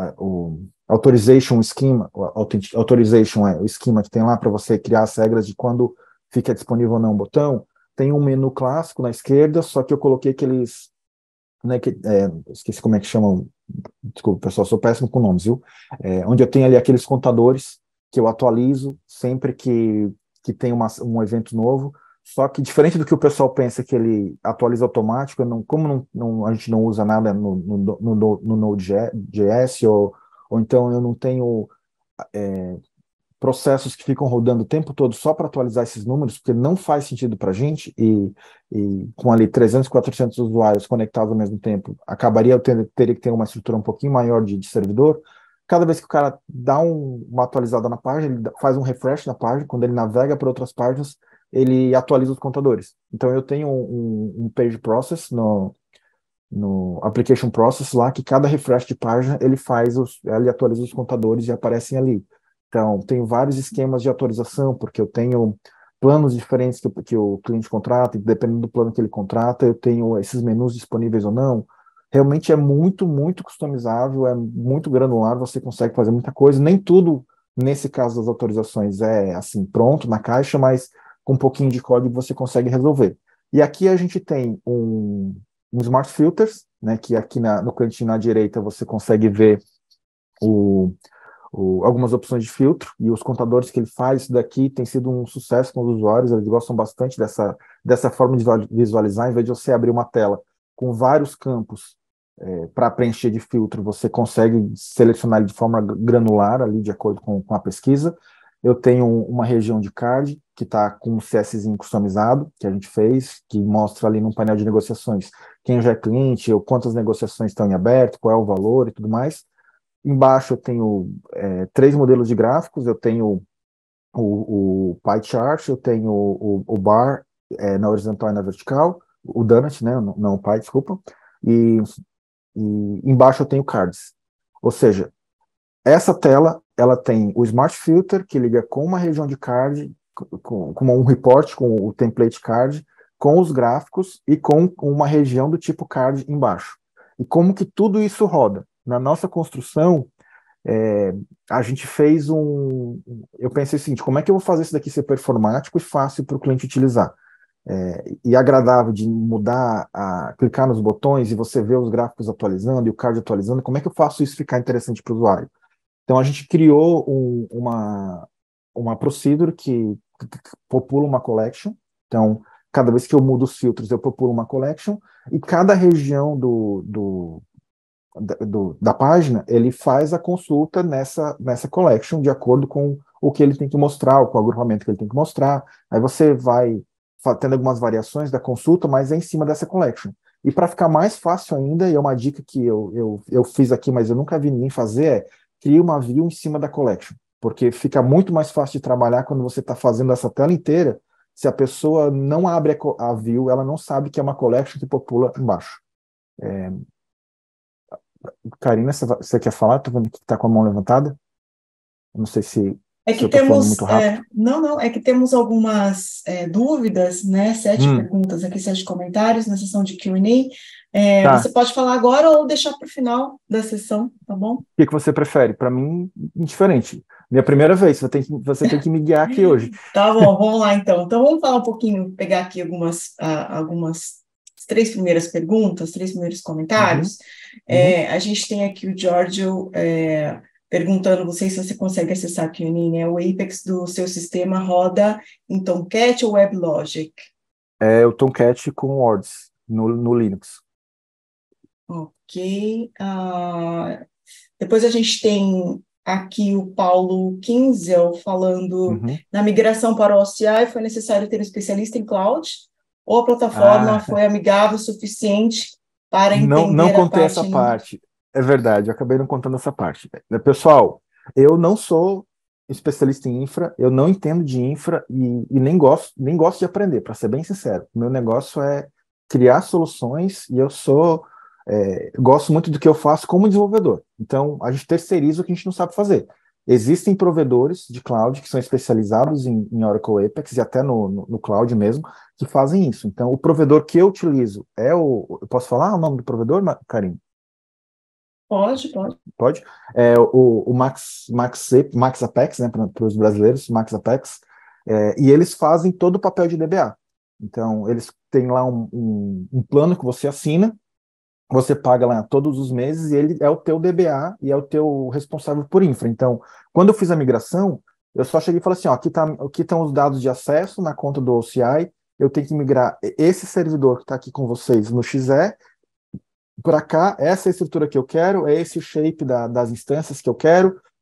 o authorization schema, o authorization é o esquema que tem lá para você criar as regras de quando fica disponível ou não o botão. Tem um menu clássico na esquerda, só que eu coloquei aqueles, né, que, é, esqueci como é que chamam, desculpa pessoal, sou péssimo com nomes, viu? É, onde eu tenho ali aqueles contadores que eu atualizo sempre que, que tem uma, um evento novo. Só que, diferente do que o pessoal pensa que ele atualiza automático, não, como não, não, a gente não usa nada no, no, no, no Node.js, ou, ou então eu não tenho é, processos que ficam rodando o tempo todo só para atualizar esses números, porque não faz sentido para a gente, e, e com ali trezentos, quatrocentos usuários conectados ao mesmo tempo, acabaria eu tendo, teria que ter uma estrutura um pouquinho maior de, de servidor. Cada vez que o cara dá um, uma atualizada na página, ele faz um refresh na página, quando ele navega para outras páginas, ele atualiza os contadores. Então eu tenho um, um, um page process no, no application process lá, que cada refresh de página ele faz os, ele atualiza os contadores e aparecem ali. Então, tenho vários esquemas de atualização, porque eu tenho planos diferentes que, que o cliente contrata, e dependendo do plano que ele contrata, eu tenho esses menus disponíveis ou não. Realmente é muito, muito customizável, é muito granular, você consegue fazer muita coisa. Nem tudo, nesse caso das autorizações, é assim, pronto, na caixa, mas com um pouquinho de código você consegue resolver. E aqui a gente tem um, um Smart Filters, né, que aqui na, no cantinho na direita você consegue ver o, o, algumas opções de filtro, e os contadores que ele faz, isso daqui tem sido um sucesso com os usuários, eles gostam bastante dessa, dessa forma de visualizar. Em vez de você abrir uma tela com vários campos é, para preencher de filtro, você consegue selecionar ele de forma granular, ali de acordo com, com a pesquisa. Eu tenho uma região de card, que está com um CSzinho customizado, que a gente fez, que mostra ali num painel de negociações quem já é cliente, ou quantas negociações estão em aberto, qual é o valor e tudo mais. Embaixo eu tenho é, três modelos de gráficos, eu tenho o, o pie chart, eu tenho o, o bar é, na horizontal e na vertical, o donut, né, não, não o pie, desculpa, e, e embaixo eu tenho cards. Ou seja, essa tela, ela tem o Smart Filter, que liga com uma região de card, com, com um report, com o template card, com os gráficos e com uma região do tipo card embaixo. E como que tudo isso roda? Na nossa construção, é, a gente fez um... Eu pensei o seguinte, como é que eu vou fazer isso daqui ser performático e fácil para o cliente utilizar? É, e agradável de mudar, a, clicar nos botões e você ver os gráficos atualizando e o card atualizando, como é que eu faço isso ficar interessante para o usuário? Então a gente criou um, uma, uma procedure que, que popula uma collection. Então, cada vez que eu mudo os filtros, eu populo uma collection, e cada região do, do Do, da página, ele faz a consulta nessa, nessa collection de acordo com o que ele tem que mostrar, com o agrupamento que ele tem que mostrar. Aí você vai tendo algumas variações da consulta, mas é em cima dessa collection. E para ficar mais fácil ainda, e é uma dica que eu, eu, eu fiz aqui, mas eu nunca vi ninguém fazer, é criar uma view em cima da collection, porque fica muito mais fácil de trabalhar quando você está fazendo essa tela inteira. Se a pessoa não abre a, a view, ela não sabe que é uma collection que popula embaixo. É, Karina, você quer falar? Estou vendo que está com a mão levantada. Não sei se, É se que eu estou falando temos, muito é, rápido. não, não, é que temos algumas é, dúvidas, né? Sete Hum, perguntas aqui, sete comentários na sessão de Q and A. É, você tá. pode falar agora ou deixar para o final da sessão, tá bom? O que, que você prefere? Para mim, indiferente. Minha primeira vez, você tem que, você tem que me guiar aqui hoje. Tá bom, vamos lá então. Então vamos falar um pouquinho, pegar aqui algumas, ah, algumas as três primeiras perguntas, três primeiros Uhum, comentários. uhum. É, a gente tem aqui o Giorgio é, perguntando, não sei se você consegue acessar aqui, né? O Apex do seu sistema roda em Tomcat ou WebLogic? É o Tomcat com Words no, no Linux. Ok. Ah, depois a gente tem aqui o Paulo Kinzel falando, Uhum. na migração para o O C I foi necessário ter um especialista em cloud ou a plataforma Ah, foi amigável o suficiente para não, não entender a contei essa parte... parte. É verdade, eu acabei não contando essa parte. É, pessoal, eu não sou especialista em infra, eu não entendo de infra e, e nem gosto, nem gosto de aprender, para ser bem sincero. Meu negócio é criar soluções e eu sou é, gosto muito do que eu faço como desenvolvedor. Então, a gente terceiriza o que a gente não sabe fazer. Existem provedores de cloud que são especializados em, em Oracle Apex e até no, no, no cloud mesmo, que fazem isso. Então, o provedor que eu utilizo é o... Eu posso falar o nome do provedor, Karine? Pode, pode. Pode? É o, o Max, Max, Max Apex, né, para os brasileiros, Max Apex, é, e eles fazem todo o papel de D B A. Então, eles têm lá um, um, um plano que você assina, você paga lá todos os meses e ele é o teu D B A e é o teu responsável por infra. Então, quando eu fiz a migração, eu só cheguei e falei assim, ó, aqui, tá, aqui estão os dados de acesso na conta do O C I, eu tenho que migrar esse servidor que está aqui com vocês no X E para cá, essa é a estrutura que eu quero, é esse o shape da, das instâncias que eu quero,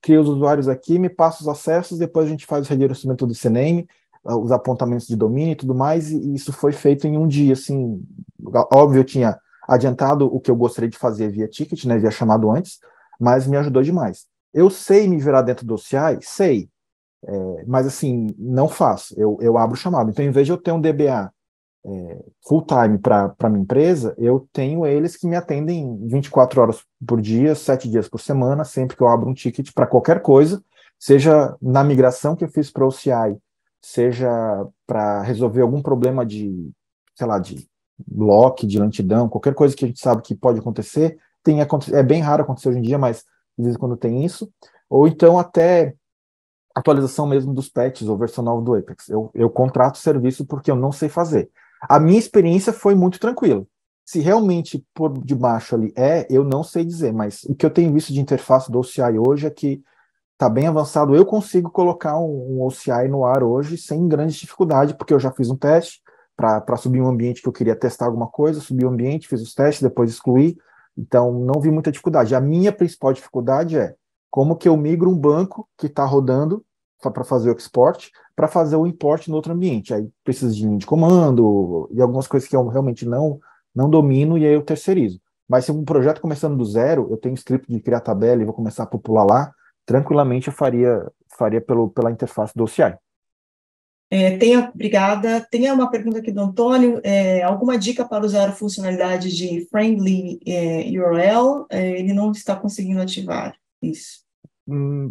cria os usuários aqui, me passa os acessos, depois a gente faz o redirecionamento do C N A M E, os apontamentos de domínio e tudo mais, e isso foi feito em um dia, assim, óbvio, eu tinha adiantado o que eu gostaria de fazer via ticket, né, via chamado antes, mas me ajudou demais. Eu sei me virar dentro do O C I? Sei, é, mas assim, não faço, eu, eu abro o chamado. Então, em vez de eu ter um D B A é, full-time para a minha empresa, eu tenho eles que me atendem vinte e quatro horas por dia, sete dias por semana, sempre que eu abro um ticket para qualquer coisa, seja na migração que eu fiz para o O C I, seja para resolver algum problema de, sei lá, de lock, de lentidão, qualquer coisa que a gente sabe que pode acontecer, tem, é bem raro acontecer hoje em dia, mas de vez em quando tem isso, ou então até atualização mesmo dos patches ou versão nova do Apex. Eu, eu contrato serviço porque eu não sei fazer. A minha experiência foi muito tranquila. Se realmente por debaixo ali é, eu não sei dizer, mas o que eu tenho visto de interface do O C I hoje é que está bem avançado. Eu consigo colocar um, um O C I no ar hoje sem grande dificuldade, porque eu já fiz um teste para subir um ambiente que eu queria testar alguma coisa, subi o ambiente, fiz os testes, depois excluí. Então, não vi muita dificuldade. A minha principal dificuldade é como que eu migro um banco que está rodando para fazer o export, para fazer o import no outro ambiente. Aí precisa de linha de comando e algumas coisas que eu realmente não, não domino e aí eu terceirizo. Mas se um projeto começando do zero, eu tenho script de criar tabela e vou começar a popular lá, tranquilamente eu faria, faria pelo, pela interface do O C I. É, tenha, obrigada. Tem uma pergunta aqui do Antônio. É, alguma dica para usar a funcionalidade de Friendly é, U R L? É, ele não está conseguindo ativar isso. Hum,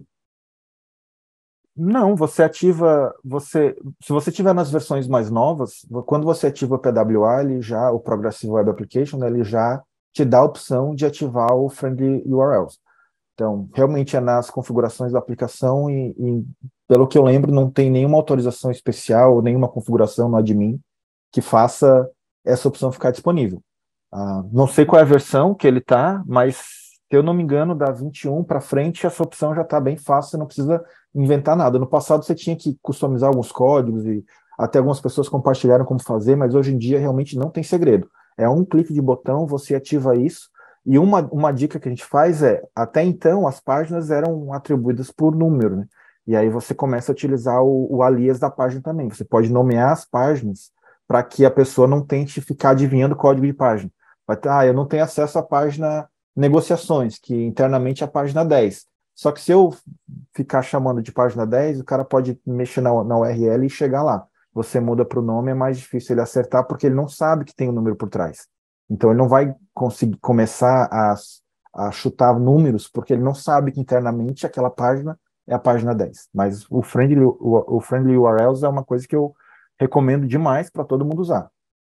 não, você ativa, você, se você tiver nas versões mais novas, quando você ativa o P W A, ele já, o Progressive Web Application, né, ele já te dá a opção de ativar o Friendly U R Ls. Então, realmente é nas configurações da aplicação e, e, pelo que eu lembro, não tem nenhuma autorização especial, nenhuma configuração no admin que faça essa opção ficar disponível. Ah, não sei qual é a versão que ele está, mas, se eu não me engano, da vinte e um para frente, essa opção já está bem fácil, você não precisa inventar nada. No passado, você tinha que customizar alguns códigos e até algumas pessoas compartilharam como fazer, mas hoje em dia realmente não tem segredo. É um clique de botão, você ativa isso. E uma, uma dica que a gente faz é, até então, as páginas eram atribuídas por número, né? E aí você começa a utilizar o, o alias da página também. Você pode nomear as páginas para que a pessoa não tente ficar adivinhando o código de página. Vai ter, ah, eu não tenho acesso à página negociações, que internamente é a página dez. Só que se eu ficar chamando de página dez, o cara pode mexer na, na U R L e chegar lá. Você muda para o nome, é mais difícil ele acertar, porque ele não sabe que tem um número por trás. Então, ele não vai conseguir começar a, a chutar números, porque ele não sabe que internamente aquela página é a página dez. Mas o Friendly, o, o friendly U R Ls é uma coisa que eu recomendo demais para todo mundo usar.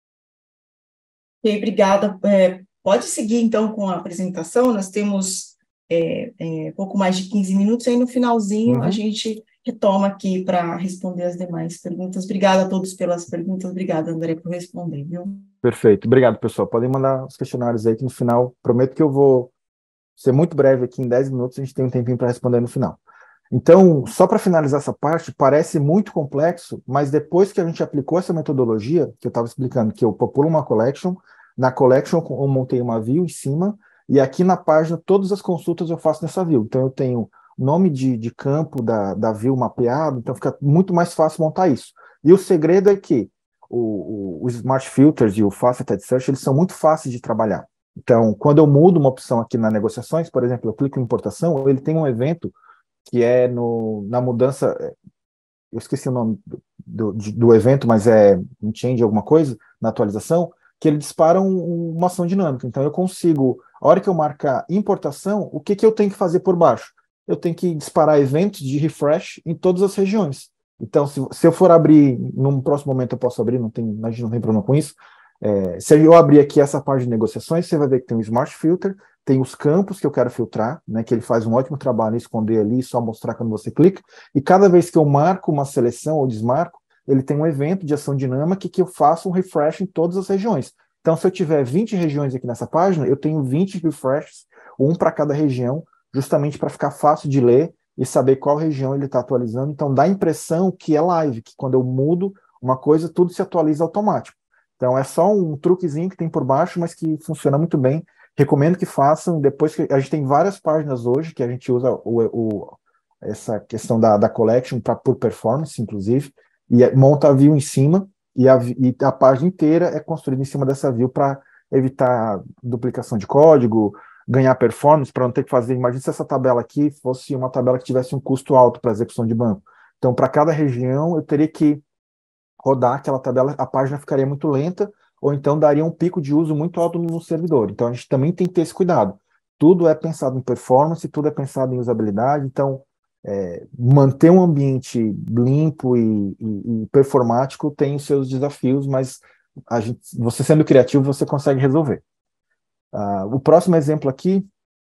Ok, obrigada. É, pode seguir, então, com a apresentação. Nós temos é, é, pouco mais de quinze minutos, aí no finalzinho uhum. a gente retoma aqui para responder as demais perguntas. Obrigada a todos pelas perguntas. Obrigada, André, por responder, viu? Perfeito. Obrigado, pessoal. Podem mandar os questionários aí que no final, prometo que eu vou ser muito breve aqui, em dez minutos, a gente tem um tempinho para responder no final. Então, só para finalizar essa parte, parece muito complexo, mas depois que a gente aplicou essa metodologia, que eu estava explicando, que eu populo uma collection, na collection eu montei uma view em cima, e aqui na página todas as consultas eu faço nessa view. Então eu tenho nome de, de campo da, da view mapeado, então fica muito mais fácil montar isso. E o segredo é que o, o, os Smart Filters e o Faceted Search, eles são muito fáceis de trabalhar. Então, quando eu mudo uma opção aqui na negociações, por exemplo, eu clico em importação, ele tem um evento que é no, na mudança, eu esqueci o nome do, do, do evento, mas é um change alguma coisa, na atualização, que ele dispara um, uma ação dinâmica. Então, eu consigo, a hora que eu marcar importação, o que, que eu tenho que fazer por baixo? Eu tenho que disparar eventos de refresh em todas as regiões. Então, se, se eu for abrir, num próximo momento eu posso abrir, não tem, imagina, não tem problema com isso. É, se eu abrir aqui essa página de negociações, você vai ver que tem o Smart Filter, tem os campos que eu quero filtrar, né, que ele faz um ótimo trabalho em esconder ali, só mostrar quando você clica, e cada vez que eu marco uma seleção ou desmarco, ele tem um evento de ação dinâmica que eu faço um refresh em todas as regiões. Então, se eu tiver vinte regiões aqui nessa página, eu tenho vinte refreshes, um para cada região, justamente para ficar fácil de ler e saber qual região ele está atualizando. Então, dá a impressão que é live, que quando eu mudo uma coisa, tudo se atualiza automático. Então, é só um truquezinho que tem por baixo, mas que funciona muito bem. Recomendo que façam. Depois que a gente tem várias páginas hoje que a gente usa o, o, essa questão da, da collection pra, por performance, inclusive, e monta a view em cima, e a, e a página inteira é construída em cima dessa view para evitar duplicação de código, ganhar performance, para não ter que fazer. Imagina se essa tabela aqui fosse uma tabela que tivesse um custo alto para execução de banco. Então, para cada região, eu teria que rodar aquela tabela, a página ficaria muito lenta, ou então daria um pico de uso muito alto no servidor. Então, a gente também tem que ter esse cuidado. Tudo é pensado em performance, tudo é pensado em usabilidade, então, é, manter um ambiente limpo e, e, e performático tem os seus desafios, mas a gente, você sendo criativo, você consegue resolver. Uh, o próximo exemplo aqui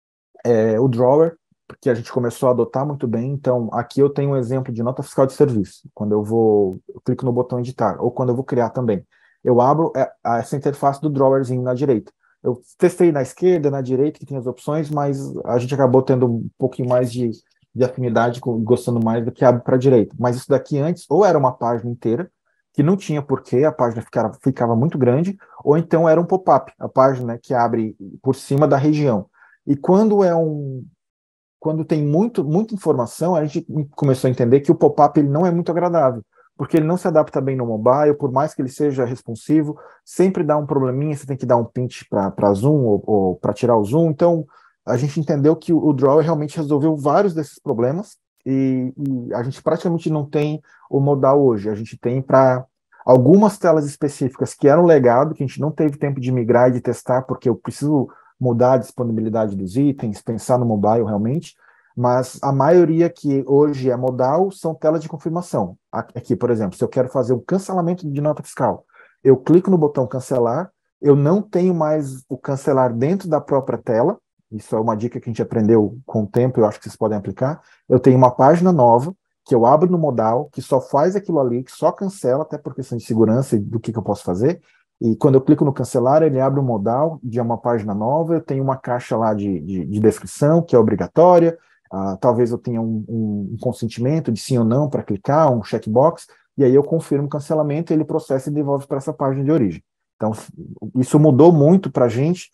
é o Drawer, porque a gente começou a adotar muito bem. Então, aqui eu tenho um exemplo de nota fiscal de serviço. Quando eu vou, eu clico no botão editar, ou quando eu vou criar também. Eu abro essa interface do Drawerzinho na direita. Eu testei na esquerda, na direita, que tem as opções, mas a gente acabou tendo um pouquinho mais de, de afinidade, gostando mais do que abre para a direita. Mas isso daqui antes, ou era uma página inteira, que não tinha porquê, a página ficava, ficava muito grande, ou então era um pop-up, a página que abre por cima da região. E quando é um, quando tem muito, muita informação, a gente começou a entender que o pop-up ele não é muito agradável, porque ele não se adapta bem no mobile, por mais que ele seja responsivo, sempre dá um probleminha, você tem que dar um pinch para zoom ou, ou para tirar o zoom. Então, a gente entendeu que o, o Drawer realmente resolveu vários desses problemas, e, e a gente praticamente não tem o modal hoje. A gente tem para algumas telas específicas que eram legado, que a gente não teve tempo de migrar e de testar, porque eu preciso mudar a disponibilidade dos itens, pensar no mobile realmente, mas a maioria que hoje é modal são telas de confirmação. Aqui, por exemplo, se eu quero fazer o cancelamento de nota fiscal, eu clico no botão cancelar, eu não tenho mais o cancelar dentro da própria tela, isso é uma dica que a gente aprendeu com o tempo, eu acho que vocês podem aplicar. Eu tenho uma página nova, que eu abro no modal, que só faz aquilo ali, que só cancela, até por questão de segurança e do que, que eu posso fazer. E quando eu clico no cancelar, ele abre um modal de uma página nova, eu tenho uma caixa lá de, de, de descrição, que é obrigatória, uh, talvez eu tenha um, um, um consentimento de sim ou não para clicar, um checkbox, e aí eu confirmo o cancelamento, ele processa e devolve para essa página de origem. Então, isso mudou muito para a gente,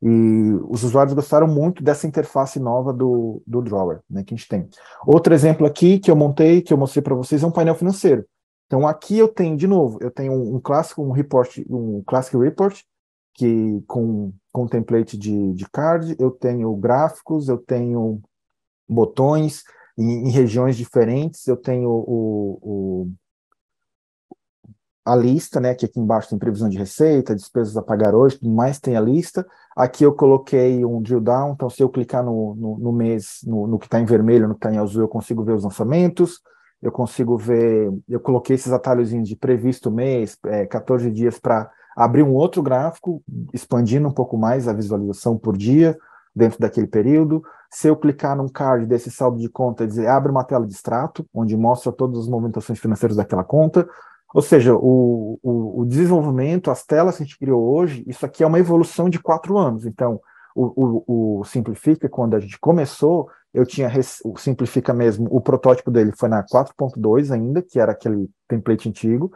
e os usuários gostaram muito dessa interface nova do, do Drawer, né, que a gente tem. Outro exemplo aqui que eu montei, que eu mostrei para vocês, é um painel financeiro. Então, aqui eu tenho, de novo, eu tenho um, um clássico, um report, um Classic Report, que, com, com template de, de card, eu tenho gráficos, eu tenho botões em, em regiões diferentes, eu tenho o, o, a lista, né, que aqui embaixo tem previsão de receita, despesas a pagar hoje, tudo mais, tem a lista. Aqui eu coloquei um drill down, então se eu clicar no, no, no mês, no, no que está em vermelho, no que está em azul, eu consigo ver os lançamentos. Eu consigo ver, eu coloquei esses atalhozinhos de previsto mês, é, quatorze dias para abrir um outro gráfico, expandindo um pouco mais a visualização por dia, dentro daquele período. Se eu clicar num card desse saldo de conta, dizer, abre uma tela de extrato, onde mostra todas as movimentações financeiras daquela conta. Ou seja, o, o, o desenvolvimento, as telas que a gente criou hoje, isso aqui é uma evolução de quatro anos. Então, o, o, o Simplifica, quando a gente começou, eu tinha o Simplifica mesmo, o protótipo dele foi na quatro ponto dois ainda, que era aquele template antigo,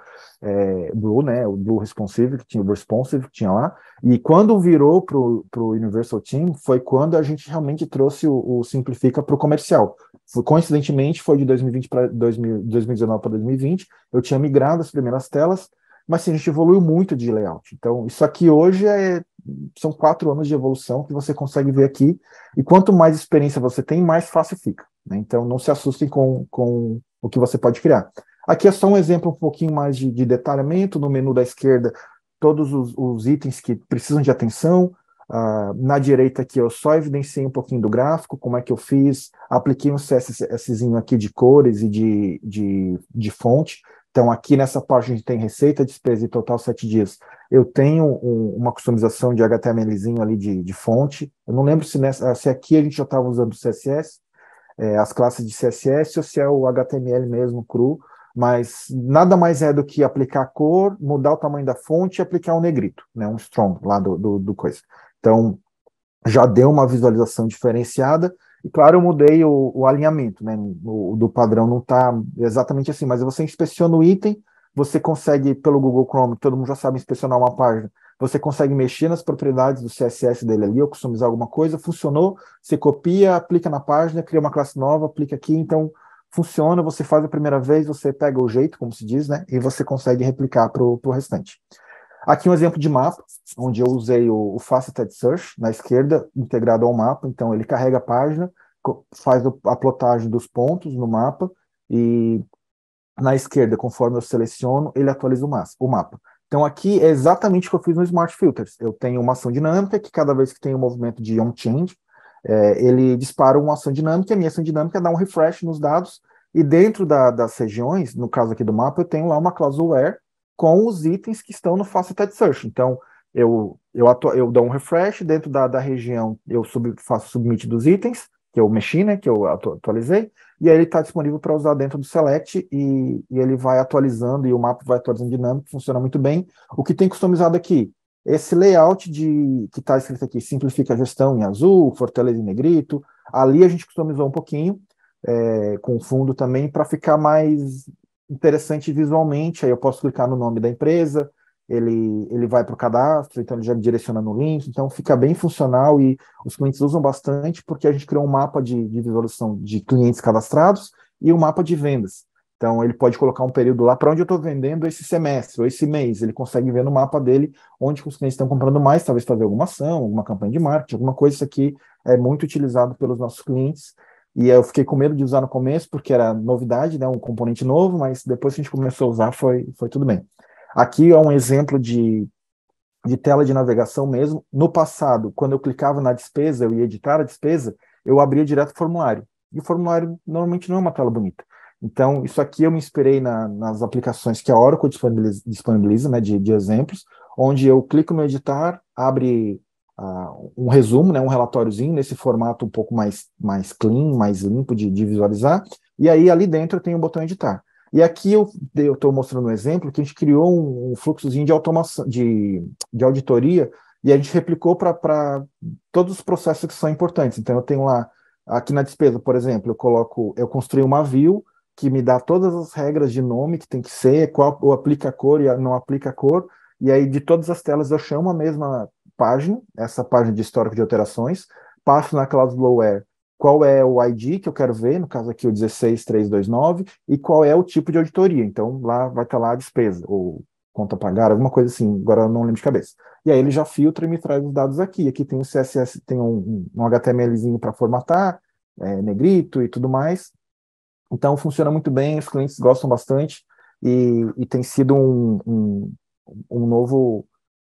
é, Blue, né, o Blue Responsive, que tinha o Responsive, que tinha lá, e quando virou para o Universal Team, foi quando a gente realmente trouxe o, o Simplifica para o comercial. Foi, coincidentemente, foi de dois mil e vinte para dois mil, dois mil e dezenove para dois mil e vinte, eu tinha migrado as primeiras telas, mas sim, a gente evoluiu muito de layout. Então, isso aqui hoje é, são quatro anos de evolução que você consegue ver aqui, e quanto mais experiência você tem, mais fácil fica, né? Então, não se assustem com, com o que você pode criar. Aqui é só um exemplo um pouquinho mais de, de detalhamento. No menu da esquerda, todos os, os itens que precisam de atenção. Uh, na direita aqui, eu só evidenciei um pouquinho do gráfico, como é que eu fiz, apliquei um C S S aqui de cores e de, de, de fonte. Então, aqui nessa parte a gente tem receita, despesa e total sete dias. Eu tenho um, uma customização de HTMLzinho ali de, de fonte. Eu não lembro se, nessa, se aqui a gente já estava usando o C S S, é, as classes de C S S, ou se é o H T M L mesmo, cru, mas nada mais é do que aplicar a cor, mudar o tamanho da fonte e aplicar um negrito, né, um strong lá do, do, do coisa. Então, já deu uma visualização diferenciada. E, claro, eu mudei o, o alinhamento, né? O, do padrão não está exatamente assim, mas você inspeciona o item, você consegue, pelo Google Chrome, todo mundo já sabe inspecionar uma página, você consegue mexer nas propriedades do C S S dele ali, ou customizar alguma coisa, funcionou, você copia, aplica na página, cria uma classe nova, aplica aqui, então funciona, você faz a primeira vez, você pega o jeito, como se diz, né, e você consegue replicar para o restante. Aqui um exemplo de mapa, onde eu usei o, o Faceted Search na esquerda, integrado ao mapa, então ele carrega a página, faz a plotagem dos pontos no mapa, e na esquerda, conforme eu seleciono, ele atualiza o mapa. Então aqui é exatamente o que eu fiz no Smart Filters. Eu tenho uma ação dinâmica que cada vez que tem um movimento de onChange, é, ele dispara uma ação dinâmica, e a minha ação dinâmica dá um refresh nos dados, e dentro da, das regiões, no caso aqui do mapa, eu tenho lá uma cláusula where com os itens que estão no Faceted Search. Então, eu, eu, atu, eu dou um refresh, dentro da, da região eu sub, faço submit dos itens, que eu mexi, né, que eu atu, atualizei, e aí ele está disponível para usar dentro do Select, e, e ele vai atualizando, e o mapa vai atualizando dinâmico, funciona muito bem. O que tem customizado aqui? Esse layout de, que está escrito aqui, simplifica a gestão em azul, fortaleza em negrito, ali a gente customizou um pouquinho, é, com fundo também, para ficar mais interessante visualmente. Aí eu posso clicar no nome da empresa, ele, ele vai para o cadastro, então ele já me direciona no link, então fica bem funcional, e os clientes usam bastante porque a gente criou um mapa de, de visualização de clientes cadastrados e um mapa de vendas. Então ele pode colocar um período lá para onde eu estou vendendo esse semestre ou esse mês, ele consegue ver no mapa dele onde os clientes estão comprando mais, talvez fazer alguma ação, alguma campanha de marketing, alguma coisa. Isso aqui é muito utilizado pelos nossos clientes, e eu fiquei com medo de usar no começo porque era novidade, né, um componente novo, mas depois que a gente começou a usar foi, foi tudo bem. Aqui é um exemplo de, de tela de navegação mesmo. No passado, quando eu clicava na despesa, eu ia editar a despesa, eu abria direto o formulário. E o formulário normalmente não é uma tela bonita. Então, isso aqui eu me inspirei na, nas aplicações que a Oracle disponibiliza, disponibiliza né, de, de exemplos, onde eu clico no editar, abre uh, um resumo, né, um relatóriozinho nesse formato um pouco mais, mais clean, mais limpo de, de visualizar, e aí ali dentro eu tenho o botão editar. E aqui eu estou mostrando um exemplo que a gente criou um, um fluxozinho de automação, de, de auditoria, e a gente replicou para todos os processos que são importantes. Então eu tenho lá, aqui na despesa, por exemplo, eu coloco, eu construí uma view que me dá todas as regras de nome que tem que ser, qual o aplica cor e não aplica cor, e aí de todas as telas eu chamo a mesma página, essa página de histórico de alterações, passo na cláusula where qual é o I D que eu quero ver, no caso aqui o um seis três dois nove, e qual é o tipo de auditoria. Então lá vai estar lá a despesa, ou conta a pagar, alguma coisa assim, agora eu não lembro de cabeça. E aí ele já filtra e me traz os dados aqui. Aqui tem o C S S, tem um, um HTMLzinho para formatar, é, negrito e tudo mais. Então funciona muito bem, os clientes gostam bastante, e, e tem sido um, um, um novo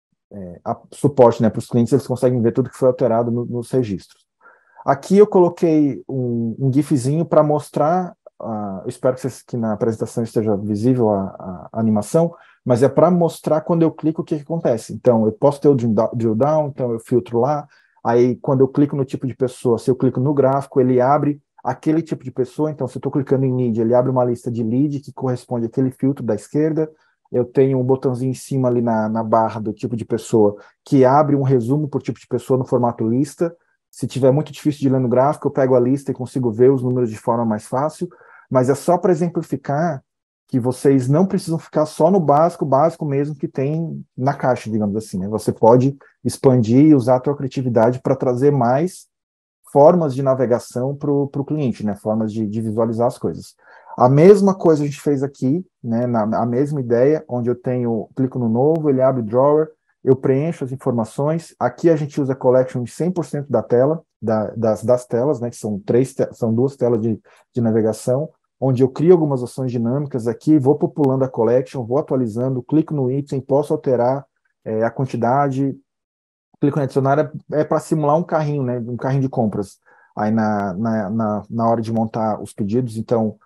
é, suporte, né, para os clientes. Eles conseguem ver tudo que foi alterado no, nos registros. Aqui eu coloquei um, um GIFzinho para mostrar, uh, eu espero que, vocês, que na apresentação esteja visível a, a, a animação, mas é para mostrar quando eu clico o que, que acontece. Então eu posso ter o drill down, então eu filtro lá, aí quando eu clico no tipo de pessoa, se eu clico no gráfico, ele abre aquele tipo de pessoa. Então se eu estou clicando em lead, ele abre uma lista de lead que corresponde àquele filtro da esquerda. Eu tenho um botãozinho em cima ali na, na barra do tipo de pessoa que abre um resumo por tipo de pessoa no formato lista. Se tiver muito difícil de ler no gráfico, eu pego a lista e consigo ver os números de forma mais fácil, mas é só para exemplificar que vocês não precisam ficar só no básico, básico mesmo que tem na caixa, digamos assim, né? Você pode expandir e usar a sua criatividade para trazer mais formas de navegação para o cliente, né? Formas de, de visualizar as coisas. A mesma coisa a gente fez aqui, né? Na, a mesma ideia, onde eu tenho, clico no novo, ele abre o drawer, eu preencho as informações. Aqui a gente usa collection em cem por cento da tela, da, das, das telas, né, que são, três te são duas telas de, de navegação, onde eu crio algumas ações dinâmicas aqui, vou populando a collection, vou atualizando, clico no item, posso alterar é, a quantidade, clico em adicionar, é, é para simular um carrinho, né, um carrinho de compras, aí na, na, na, na hora de montar os pedidos. Então,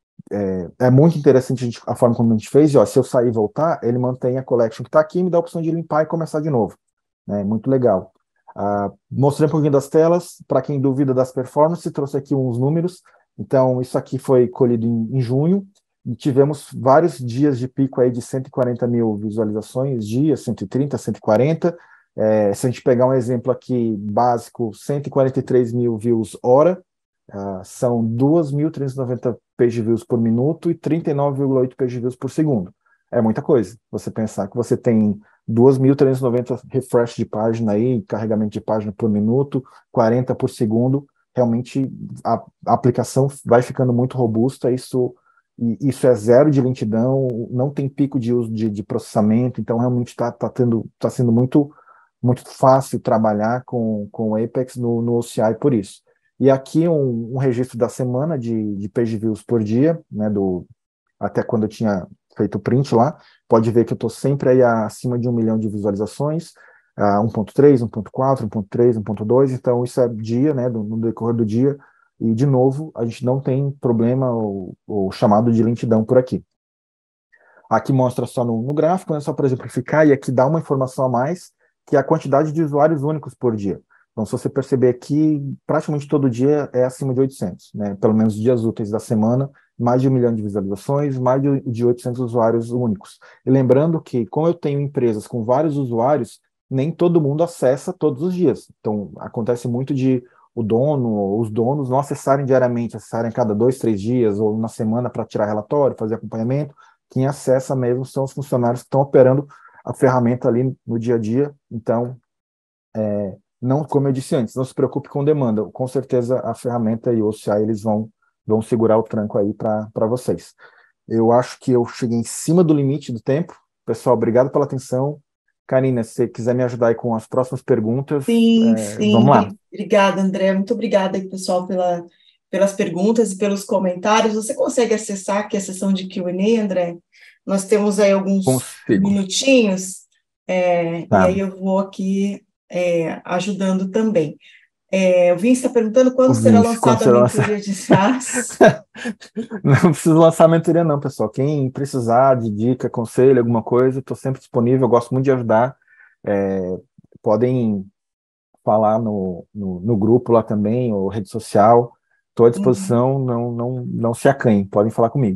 É, é muito interessante a, gente, a forma como a gente fez, e ó, se eu sair e voltar, ele mantém a collection que está aqui e me dá a opção de limpar e começar de novo. É muito legal. Ah, mostrei um pouquinho das telas, para quem duvida das performances, trouxe aqui uns números. Então, isso aqui foi colhido em, em junho, e tivemos vários dias de pico aí de cento e quarenta mil visualizações, dia, cento e trinta, cento e quarenta. É, se a gente pegar um exemplo aqui básico, cento e quarenta e três mil views hora, Uh, são dois mil trezentos e noventa page views por minuto e trinta e nove vírgula oito page views por segundo. é muita coisa. Você pensar que você tem dois mil trezentos e noventa refresh de página aí, carregamento de página por minuto, quarenta por segundo, realmente a, a aplicação vai ficando muito robusta, isso, e isso é zero de lentidão, não tem pico de uso de, de processamento, então realmente está tá tendo, tá sendo muito, muito fácil trabalhar com, com o Apex no, no O C I por isso. E aqui um, um registro da semana de, de page views por dia, né, do, até quando eu tinha feito o print lá, pode ver que eu estou sempre aí acima de um milhão de visualizações, uh, um ponto três, um ponto quatro, um ponto três, um ponto dois, então isso é dia, né, do, no decorrer do dia, e de novo, a gente não tem problema ou, ou chamado de lentidão por aqui. Aqui mostra só no, no gráfico, né, só para exemplificar, e aqui dá uma informação a mais, que é a quantidade de usuários únicos por dia. Então, se você perceber aqui, praticamente todo dia é acima de oitocentos, né? Pelo menos dias úteis da semana, mais de um milhão de visualizações, mais de, de oitocentos usuários únicos. E lembrando que, como eu tenho empresas com vários usuários, nem todo mundo acessa todos os dias. Então, acontece muito de o dono, ou os donos não acessarem diariamente, acessarem a cada dois, três dias, ou na semana para tirar relatório, fazer acompanhamento. Quem acessa mesmo são os funcionários que estão operando a ferramenta ali no dia a dia. Então, é, não, como eu disse antes, não se preocupe com demanda. Com certeza a ferramenta e o O C I eles vão, vão segurar o tranco aí para vocês. Eu acho que eu cheguei em cima do limite do tempo. Pessoal, obrigado pela atenção. Karina, se você quiser me ajudar aí com as próximas perguntas, Sim, é, sim, vamos lá. obrigada, André. Muito obrigada aí, pessoal, pela, pelas perguntas e pelos comentários. Você consegue acessar aqui a sessão de Q and A, André? Nós temos aí alguns Consigo. minutinhos, é, Tá. e aí eu vou aqui é, ajudando também. É, o Vince está perguntando quando O será Vince, quando lançada a você lança... mentoria de SaaS. Não precisa lançar a mentoria não, pessoal. Quem precisar de dica, conselho, alguma coisa, estou sempre disponível, eu gosto muito de ajudar. É, podem falar no, no, no grupo lá também, ou rede social. Estou à Uhum. disposição, não, não, não se acanhem, podem falar comigo.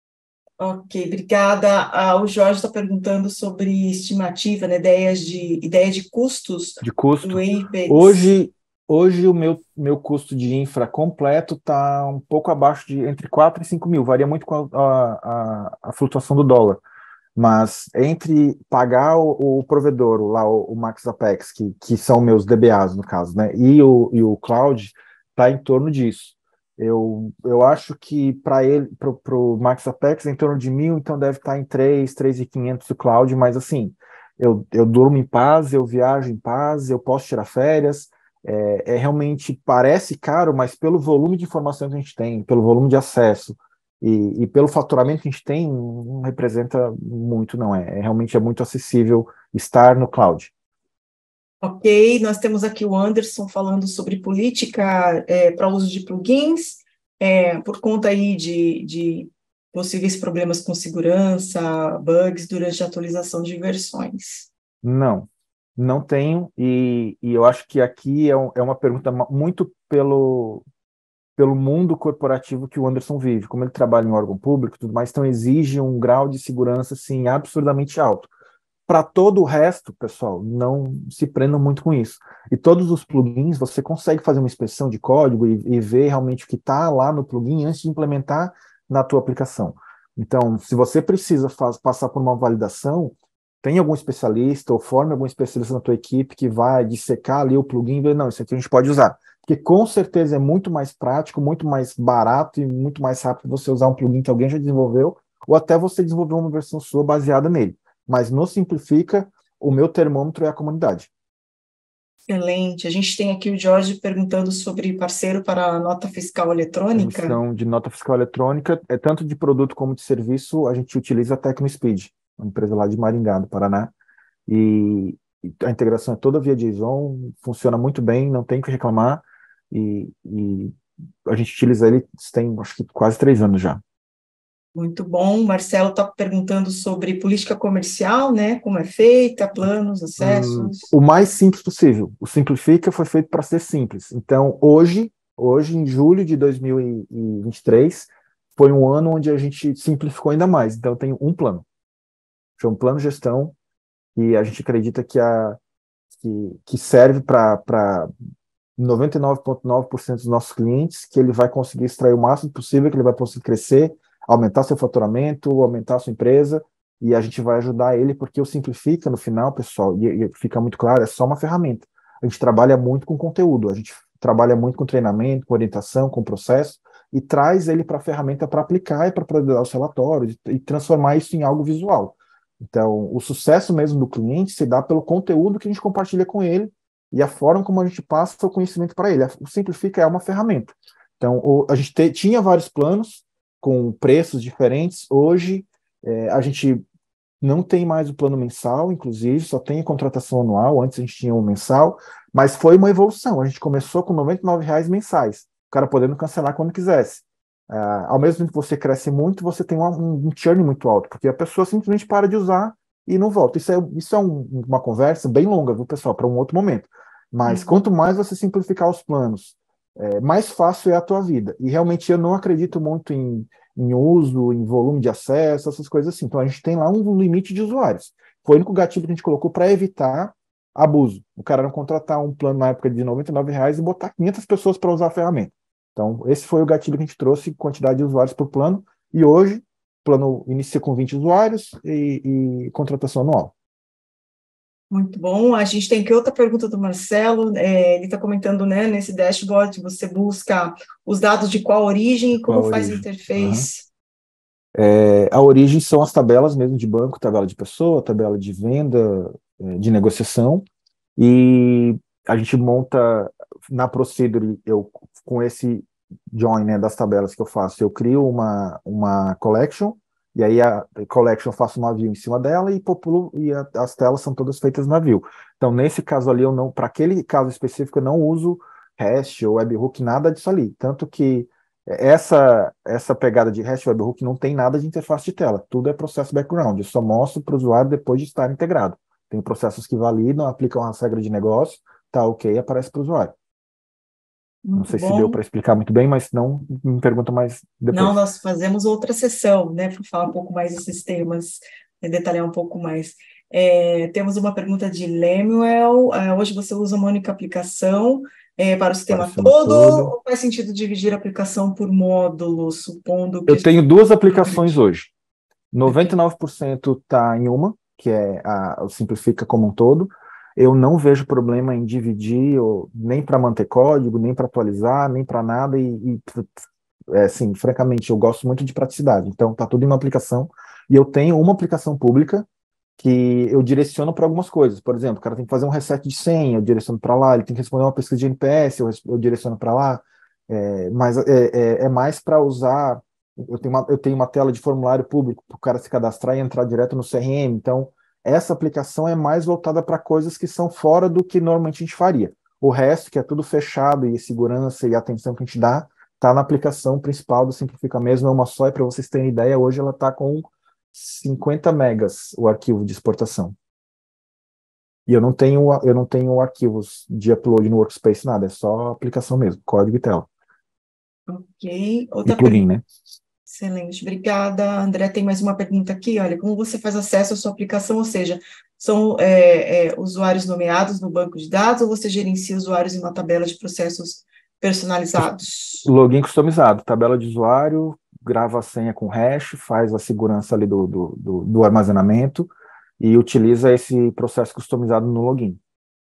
Ok, obrigada. Ah, o Jorge está perguntando sobre estimativa, né, ideias de, ideia de custos De do custo, Apex. hoje, hoje o meu, meu custo de infra completo está um pouco abaixo de entre quatro e cinco mil, varia muito com a, a, a flutuação do dólar. Mas entre pagar o, o provedor, lá o, o Max Apex, que, que são meus D B As no caso, né, e o, e o Cloud, está em torno disso. Eu, eu acho que para ele, para o Max Apex, é em torno de mil, então deve estar em três, três mil e quinhentos o Cloud, mas assim, eu, eu durmo em paz, eu viajo em paz, eu posso tirar férias. É, é realmente parece caro, mas pelo volume de informação que a gente tem, pelo volume de acesso, e, e pelo faturamento que a gente tem, não representa muito, não é. É realmente é muito acessível estar no cloud. Ok, nós temos aqui o Anderson falando sobre política é, para uso de plugins, é, por conta aí de, de possíveis problemas com segurança, bugs durante a atualização de versões. Não, não tenho, e, e eu acho que aqui é, um, é uma pergunta muito pelo, pelo mundo corporativo que o Anderson vive, como ele trabalha em órgão público e tudo mais, então exige um grau de segurança assim, absurdamente alto. Para todo o resto, pessoal, não se prendam muito com isso. E todos os plugins, você consegue fazer uma inspeção de código e, e ver realmente o que está lá no plugin antes de implementar na tua aplicação. Então, se você precisa faz, passar por uma validação, tem algum especialista ou forme algum especialista na tua equipe que vai dissecar ali o plugin e ver, não, isso aqui a gente pode usar. Porque com certeza é muito mais prático, muito mais barato e muito mais rápido você usar um plugin que alguém já desenvolveu, ou até você desenvolver uma versão sua baseada nele. Mas no Simplifica, o meu termômetro é a comunidade. Excelente. A gente tem aqui o Jorge perguntando sobre parceiro para a nota fiscal eletrônica. Emissão de nota fiscal eletrônica, é tanto de produto como de serviço, a gente utiliza a TecnoSpeed, uma empresa lá de Maringá, do Paraná, e a integração é toda via JSON, funciona muito bem, não tem o que reclamar, e, e a gente utiliza ele tem, acho que quase três anos já. Muito bom. O Marcelo está perguntando sobre política comercial, né? Como é feita, planos, Hum, acessos. o mais simples possível. O Simplifica foi feito para ser simples. Então, hoje, hoje, em julho de dois mil e vinte e três, foi um ano onde a gente simplificou ainda mais. Então, eu tenho um plano. Foi um plano de gestão e a gente acredita que, a, que, que serve para noventa e nove vírgula nove por cento dos nossos clientes, que ele vai conseguir extrair o máximo possível, que ele vai conseguir crescer, aumentar seu faturamento, aumentar a sua empresa, e a gente vai ajudar ele, porque o Simplifica, no final, pessoal, e, e fica muito claro, é só uma ferramenta. A gente trabalha muito com conteúdo, a gente trabalha muito com treinamento, com orientação, com processo, e traz ele para a ferramenta para aplicar e para produzir os relatórios e transformar isso em algo visual. Então, o sucesso mesmo do cliente se dá pelo conteúdo que a gente compartilha com ele e a forma como a gente passa o conhecimento para ele. O Simplifica é uma ferramenta. Então, o, a gente te, tinha vários planos com preços diferentes. Hoje, é, a gente não tem mais o plano mensal, inclusive, só tem a contratação anual. Antes a gente tinha um mensal, mas foi uma evolução. A gente começou com noventa e nove reais mensais, o cara podendo cancelar quando quisesse. Uh, ao mesmo tempo que você cresce muito, você tem uma, um, um churn muito alto, porque a pessoa simplesmente para de usar e não volta. Isso é, isso é um, uma conversa bem longa, viu, pessoal, para um outro momento. Mas uhum. Quanto mais você simplificar os planos, é, mais fácil é a tua vida. E realmente eu não acredito muito em, em uso, em volume de acesso, essas coisas assim. Então a gente tem lá um limite de usuários. Foi o único gatilho que a gente colocou para evitar abuso. O cara não contratar um plano na época de noventa e nove reais e botar quinhentas pessoas para usar a ferramenta. Então, esse foi o gatilho que a gente trouxe, quantidade de usuários por plano, e hoje, o plano inicia com vinte usuários e, e contratação anual. Muito bom. A gente tem aqui outra pergunta do Marcelo, é, ele está comentando, né, nesse dashboard, você busca os dados de qual origem e como qual faz origem? a interface? Uhum. É, a origem são as tabelas mesmo de banco, tabela de pessoa, tabela de venda, de negociação, e a gente monta na Procedure, eu com esse join, né, das tabelas que eu faço, eu crio uma, uma collection, e aí a collection eu faço uma view em cima dela e populo, e a, as telas são todas feitas na view. Então, nesse caso ali, eu não, para aquele caso específico, eu não uso REST ou webhook, nada disso ali. Tanto que essa, essa pegada de REST e webhook não tem nada de interface de tela, tudo é processo background, eu só mostro para o usuário depois de estar integrado. Tem processos que validam, aplicam as regras de negócio, tá ok, aparece para o usuário. Muito não sei bom. se deu para explicar muito bem, mas não me pergunta mais depois. Não, nós fazemos outra sessão, né, para falar um pouco mais desses temas, detalhar um pouco mais. É, temos uma pergunta de Lemuel, é, hoje você usa uma única aplicação é, para o sistema, para o sistema todo, todo, ou faz sentido dividir a aplicação por módulos, supondo que... Eu tenho duas aplicações hoje. noventa e nove por cento está em uma, que é a, o Simplifica como um todo. Eu não vejo problema em dividir, ou, nem para manter código, nem para atualizar, nem para nada, e, e é, assim, francamente, eu gosto muito de praticidade. Então, está tudo em uma aplicação, e eu tenho uma aplicação pública que eu direciono para algumas coisas. Por exemplo, o cara tem que fazer um reset de senha, eu direciono para lá, ele tem que responder uma pesquisa de N P S, eu, eu direciono para lá, é, mas é, é, é mais para usar... Eu tenho, uma, eu tenho uma tela de formulário público para o cara se cadastrar e entrar direto no C R M, então essa aplicação é mais voltada para coisas que são fora do que normalmente a gente faria. O resto, que é tudo fechado, e segurança e atenção que a gente dá, está na aplicação principal do Simplifica mesmo, é uma só, e para vocês terem ideia, hoje ela está com cinquenta megas o arquivo de exportação. E eu não tenho, eu não tenho arquivos de upload no Workspace, nada, é só aplicação mesmo, código e tela. Ok. Outra e plugin, pergunta. né? Excelente, obrigada. André, tem mais uma pergunta aqui, olha, como você faz acesso à sua aplicação, ou seja, são é, é, usuários nomeados no banco de dados, ou você gerencia usuários em uma tabela de processos personalizados? Login customizado, tabela de usuário, grava a senha com hash, faz a segurança ali do, do, do, do armazenamento e utiliza esse processo customizado no login.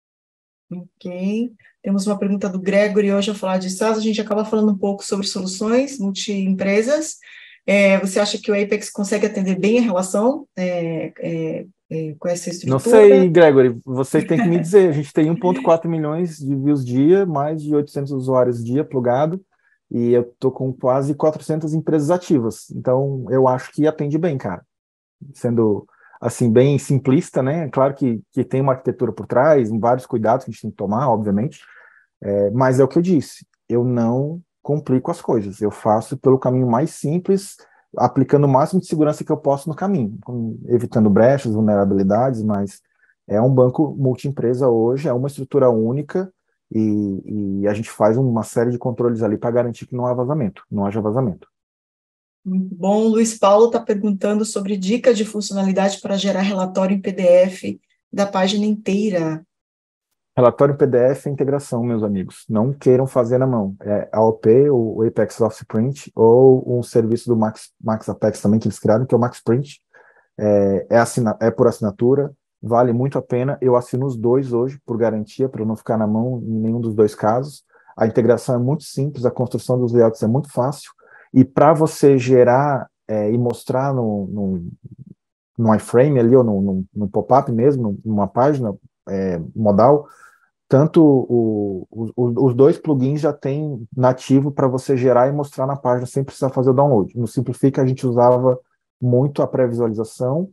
Ok. Temos uma pergunta do Gregory, hoje ao falar de SaaS, a gente acaba falando um pouco sobre soluções multi-empresas. É, você acha que o Apex consegue atender bem a relação é, é, é, com essa estrutura? Não sei, Gregory, você tem que me dizer, a gente tem um vírgula quatro milhões de views dia, mais de oitocentos usuários dia plugado, e eu tô com quase quatrocentas empresas ativas, então eu acho que atende bem, cara. Sendo, assim, bem simplista, né? Claro que, que tem uma arquitetura por trás, vários cuidados que a gente tem que tomar, obviamente, é, mas é o que eu disse, eu não complico as coisas, eu faço pelo caminho mais simples, aplicando o máximo de segurança que eu posso no caminho, evitando brechas, vulnerabilidades, mas é um banco multiempresa hoje, é uma estrutura única, e, e a gente faz uma série de controles ali para garantir que não há vazamento, não haja vazamento. Muito bom. Luiz Paulo está perguntando sobre dica de funcionalidade para gerar relatório em P D F da página inteira. Relatório em P D F é integração, meus amigos. Não queiram fazer na mão. É A O P, o Apex Office Print, ou um serviço do Max, Max Apex também que eles criaram, que é o Max Print. é, é, assina, é por assinatura, vale muito a pena. Eu assino os dois hoje, por garantia, para eu não ficar na mão em nenhum dos dois casos. A integração é muito simples, a construção dos layouts é muito fácil, e para você gerar é, e mostrar no, no, no iframe ali, ou no, no, no pop-up mesmo, numa página é, modal, tanto o, o, os dois plugins já tem nativo para você gerar e mostrar na página sem precisar fazer o download. No Simplifica a gente usava muito a pré-visualização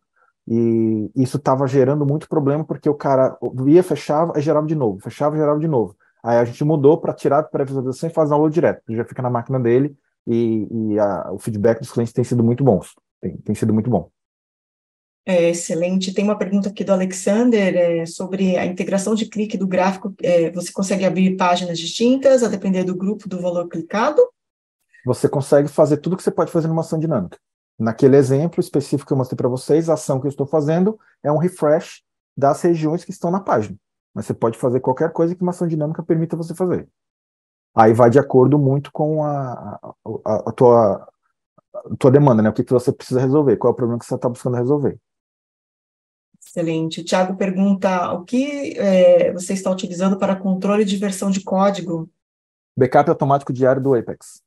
e isso estava gerando muito problema porque o cara via, fechava e gerava de novo, fechava e gerava de novo. Aí a gente mudou para tirar a pré-visualização e fazer download direto, ele já fica na máquina dele e, e a, o feedback dos clientes tem sido muito bons, tem, tem sido muito bom. É, excelente. Tem uma pergunta aqui do Alexander é, sobre a integração de clique do gráfico. É, você consegue abrir páginas distintas a depender do grupo do valor clicado? Você consegue fazer tudo que você pode fazer numa ação dinâmica. Naquele exemplo específico que eu mostrei para vocês, a ação que eu estou fazendo é um refresh das regiões que estão na página. Mas você pode fazer qualquer coisa que uma ação dinâmica permita você fazer. Aí vai de acordo muito com a, a, a, tua, a tua demanda, né? O que, que você precisa resolver, qual é o problema que você está buscando resolver. Excelente. O Thiago pergunta, o que é, você está utilizando para controle de versão de código? Backup automático diário do Apex.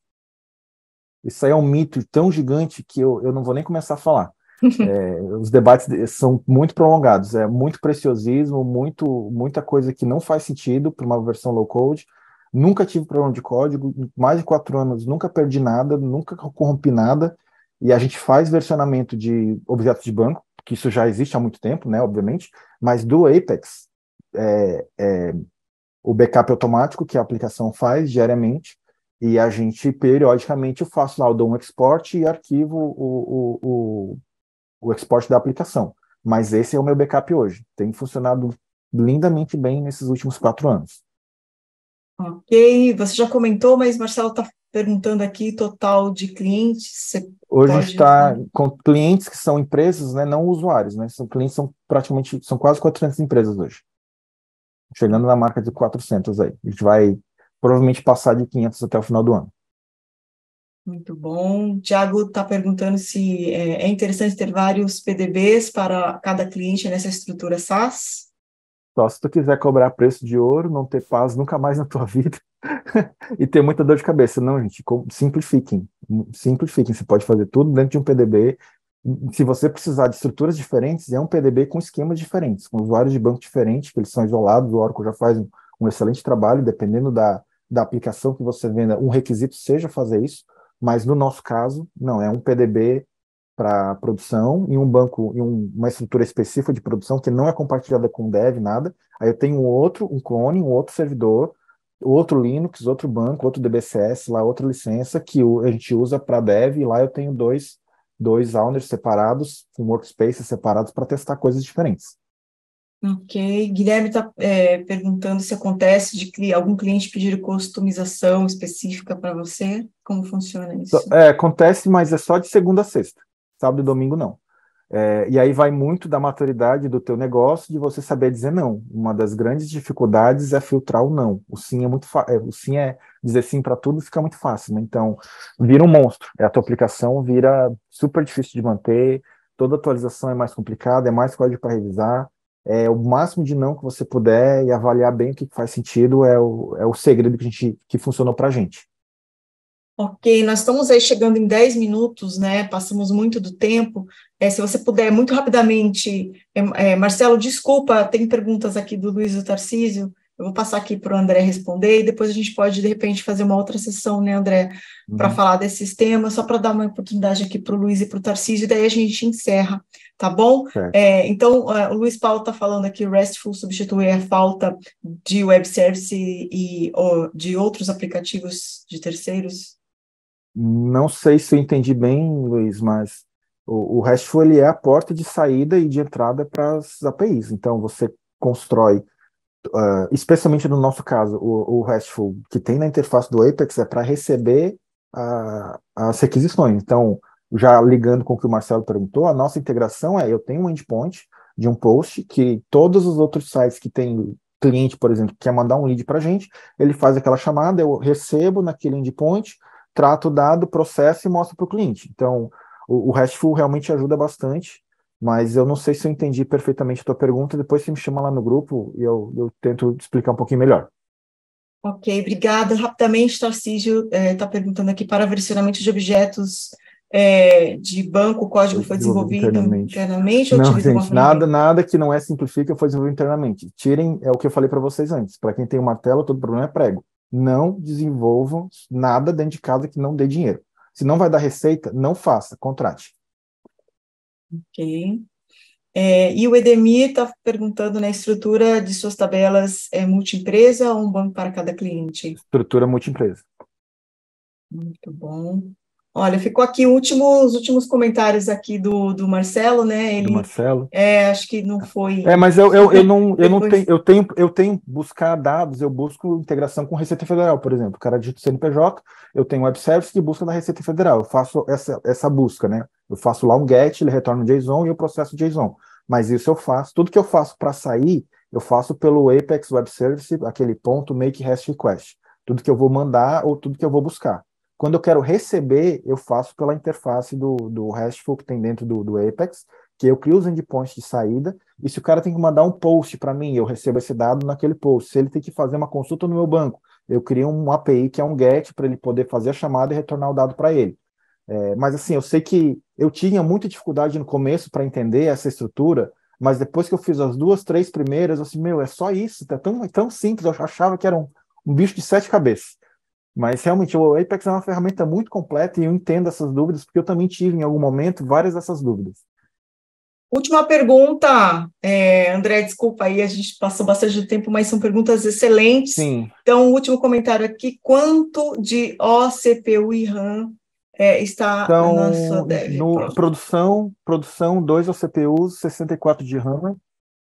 Isso aí é um mito tão gigante que eu, eu não vou nem começar a falar. É, os debates são muito prolongados, é muito preciosismo, muito, muita coisa que não faz sentido para uma versão low-code. Nunca tive problema de código, mais de quatro anos, nunca perdi nada, nunca corrompi nada, e a gente faz versionamento de objetos de banco, que isso já existe há muito tempo, né, obviamente, mas do Apex, é, é, o backup automático que a aplicação faz diariamente, e a gente, periodicamente, eu faço lá, eu dou um export e arquivo o, o, o, o export da aplicação. Mas esse é o meu backup hoje. Tem funcionado lindamente bem nesses últimos quatro anos. Ok, você já comentou, mas Marcelo está perguntando aqui, total de clientes, você Hoje a gente pode... está com clientes que são empresas, né, não usuários, né? São clientes, são praticamente, são quase quatrocentas empresas hoje. Chegando na marca de quatrocentas aí. A gente vai provavelmente passar de quinhentas até o final do ano. Muito bom. Tiago está perguntando se é, é interessante ter vários P D Bs para cada cliente nessa estrutura SaaS. Só se tu quiser cobrar preço de ouro, não ter paz nunca mais na tua vida e ter muita dor de cabeça. Não, gente, simplifiquem. Simplifiquem. Você pode fazer tudo dentro de um P D B. Se você precisar de estruturas diferentes, é um P D B com esquemas diferentes, com usuários de banco diferentes, que eles são isolados. O Oracle já faz um, um excelente trabalho, dependendo da, da aplicação que você venda, um requisito seja fazer isso. Mas no nosso caso, não, é um P D B para produção e um banco e um, uma estrutura específica de produção que não é compartilhada com dev, nada. Aí eu tenho um outro, um clone, um outro servidor, outro Linux, outro banco, outro D B C S, lá outra licença que a gente usa para dev, e lá eu tenho dois, dois owners separados, com workspaces separados para testar coisas diferentes. Ok. Guilherme está é, perguntando se acontece de cli- algum cliente pedir customização específica para você. Como funciona isso? É, acontece, mas é só de segunda a sexta. Sábado e domingo não. É, e aí vai muito da maturidade do teu negócio, de você saber dizer não. Uma das grandes dificuldades é filtrar o não. O sim é muito é, o sim é dizer sim para tudo, fica muito fácil, né? Então, vira um monstro. É, a tua aplicação vira super difícil de manter, toda atualização é mais complicada, é mais código para revisar. É o máximo de não que você puder e avaliar bem o que faz sentido é o, é o segredo que a gente que funcionou para a gente. Ok, nós estamos aí chegando em dez minutos, né? Passamos muito do tempo. É, se você puder, muito rapidamente, é, é, Marcelo, desculpa, tem perguntas aqui do Luiz e do Tarcísio. Eu vou passar aqui para o André responder e depois a gente pode, de repente, fazer uma outra sessão, né, André, para Uhum. falar desses temas, só para dar uma oportunidade aqui para o Luiz e para o Tarcísio, e daí a gente encerra, tá bom? É, então, uh, o Luiz Paulo está falando aqui, o RESTful substitui a falta de web service e, e ou, de outros aplicativos de terceiros. Não sei se eu entendi bem, Luiz, mas o, o RESTful ele é a porta de saída e de entrada para as A P Is. Então, você constrói, uh, especialmente no nosso caso, o, o RESTful que tem na interface do Apex é para receber a, as requisições. Então, já ligando com o que o Marcelo perguntou, a nossa integração é, eu tenho um endpoint de um post que todos os outros sites que tem cliente, por exemplo, que quer mandar um lead para a gente, ele faz aquela chamada, eu recebo naquele endpoint, trato o dado, processo e mostro para o cliente. Então, o, o RESTful realmente ajuda bastante. mas eu não sei se eu entendi perfeitamente a tua pergunta. Depois você me chama lá no grupo e eu, eu tento explicar um pouquinho melhor. Ok, obrigada. Rapidamente, Tarcísio está perguntando aqui para versionamento de objetos é, de banco, o código Foi foi desenvolvido desenvolvido internamente. internamente ou Não, utiliza uma gente, nada, ferramenta? nada que não é Simplifica foi desenvolvido internamente. Tirem, é o que eu falei para vocês antes. Para quem tem um martelo, todo problema é prego. Não desenvolvam nada dentro de casa que não dê dinheiro. Se não vai dar receita, não faça, contrate. Ok. É, e o Edemir está perguntando na estrutura de suas tabelas, é multiempresa ou um banco para cada cliente? Estrutura multiempresa. Muito bom. Olha, ficou aqui o último, os últimos comentários aqui do, do Marcelo, né? Do Ele, Marcelo. é, acho que não É, foi mas eu, eu, eu não, eu não tenho, depois. eu tenho, eu tenho buscar dados, eu busco integração com Receita Federal, por exemplo. O cara digita o C N P J, eu tenho web service que busca na Receita Federal. Eu faço essa, essa busca, né? Eu faço lá um get, ele retorna um JSON e eu processo o JSON. Mas isso eu faço, tudo que eu faço para sair, eu faço pelo Apex Web Service, aquele ponto make REST request. Tudo que eu vou mandar ou tudo que eu vou buscar. Quando eu quero receber, eu faço pela interface do, do RESTful que tem dentro do, do Apex, que eu crio os endpoints de saída. E se o cara tem que mandar um post para mim, eu recebo esse dado naquele post. Se ele tem que fazer uma consulta no meu banco, eu crio um A P I que é um get para ele poder fazer a chamada e retornar o dado para ele. É, mas assim, eu sei que eu tinha muita dificuldade no começo para entender essa estrutura, mas depois que eu fiz as duas, três primeiras, eu assim, meu, é só isso, tá tão, tão simples, eu achava que era um, um bicho de sete cabeças. Mas realmente o Apex é uma ferramenta muito completa e eu entendo essas dúvidas, porque eu também tive em algum momento várias dessas dúvidas. Última pergunta, é, André, desculpa aí, a gente passou bastante tempo, mas são perguntas excelentes. Sim. Então, o último comentário aqui, quanto de O C P U e RAM é, está na sua Então, dev? no, Pronto. produção, produção, dois C P Us, sessenta e quatro de RAM,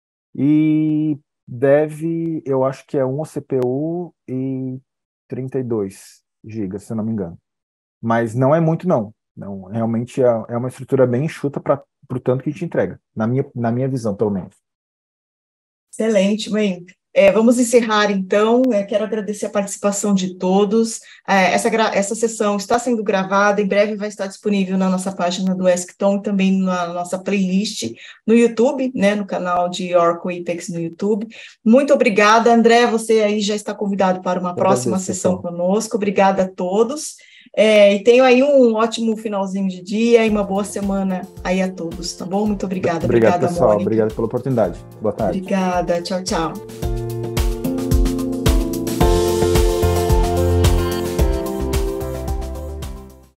e deve, eu acho que é um C P U e trinta e dois gigas, se eu não me engano. Mas não é muito, não. Não, realmente é, é uma estrutura bem enxuta para o tanto que a gente entrega, na minha, na minha visão, pelo menos. Excelente, bem. É, vamos encerrar, então. É, quero agradecer a participação de todos. É, essa, essa sessão está sendo gravada, em breve vai estar disponível na nossa página do Askton e também na nossa playlist no YouTube, né, no canal de Oracle Apex no YouTube. Muito obrigada, André. Você aí já está convidado para uma Eu próxima agradeço, sessão pessoal. conosco. Obrigada a todos. É, e tenho aí um ótimo finalzinho de dia e uma boa semana aí a todos, tá bom? Muito obrigada. Obrigado, Obrigada, pessoal. Mônica. Obrigado pela oportunidade. Boa tarde. Obrigada. Tchau, tchau.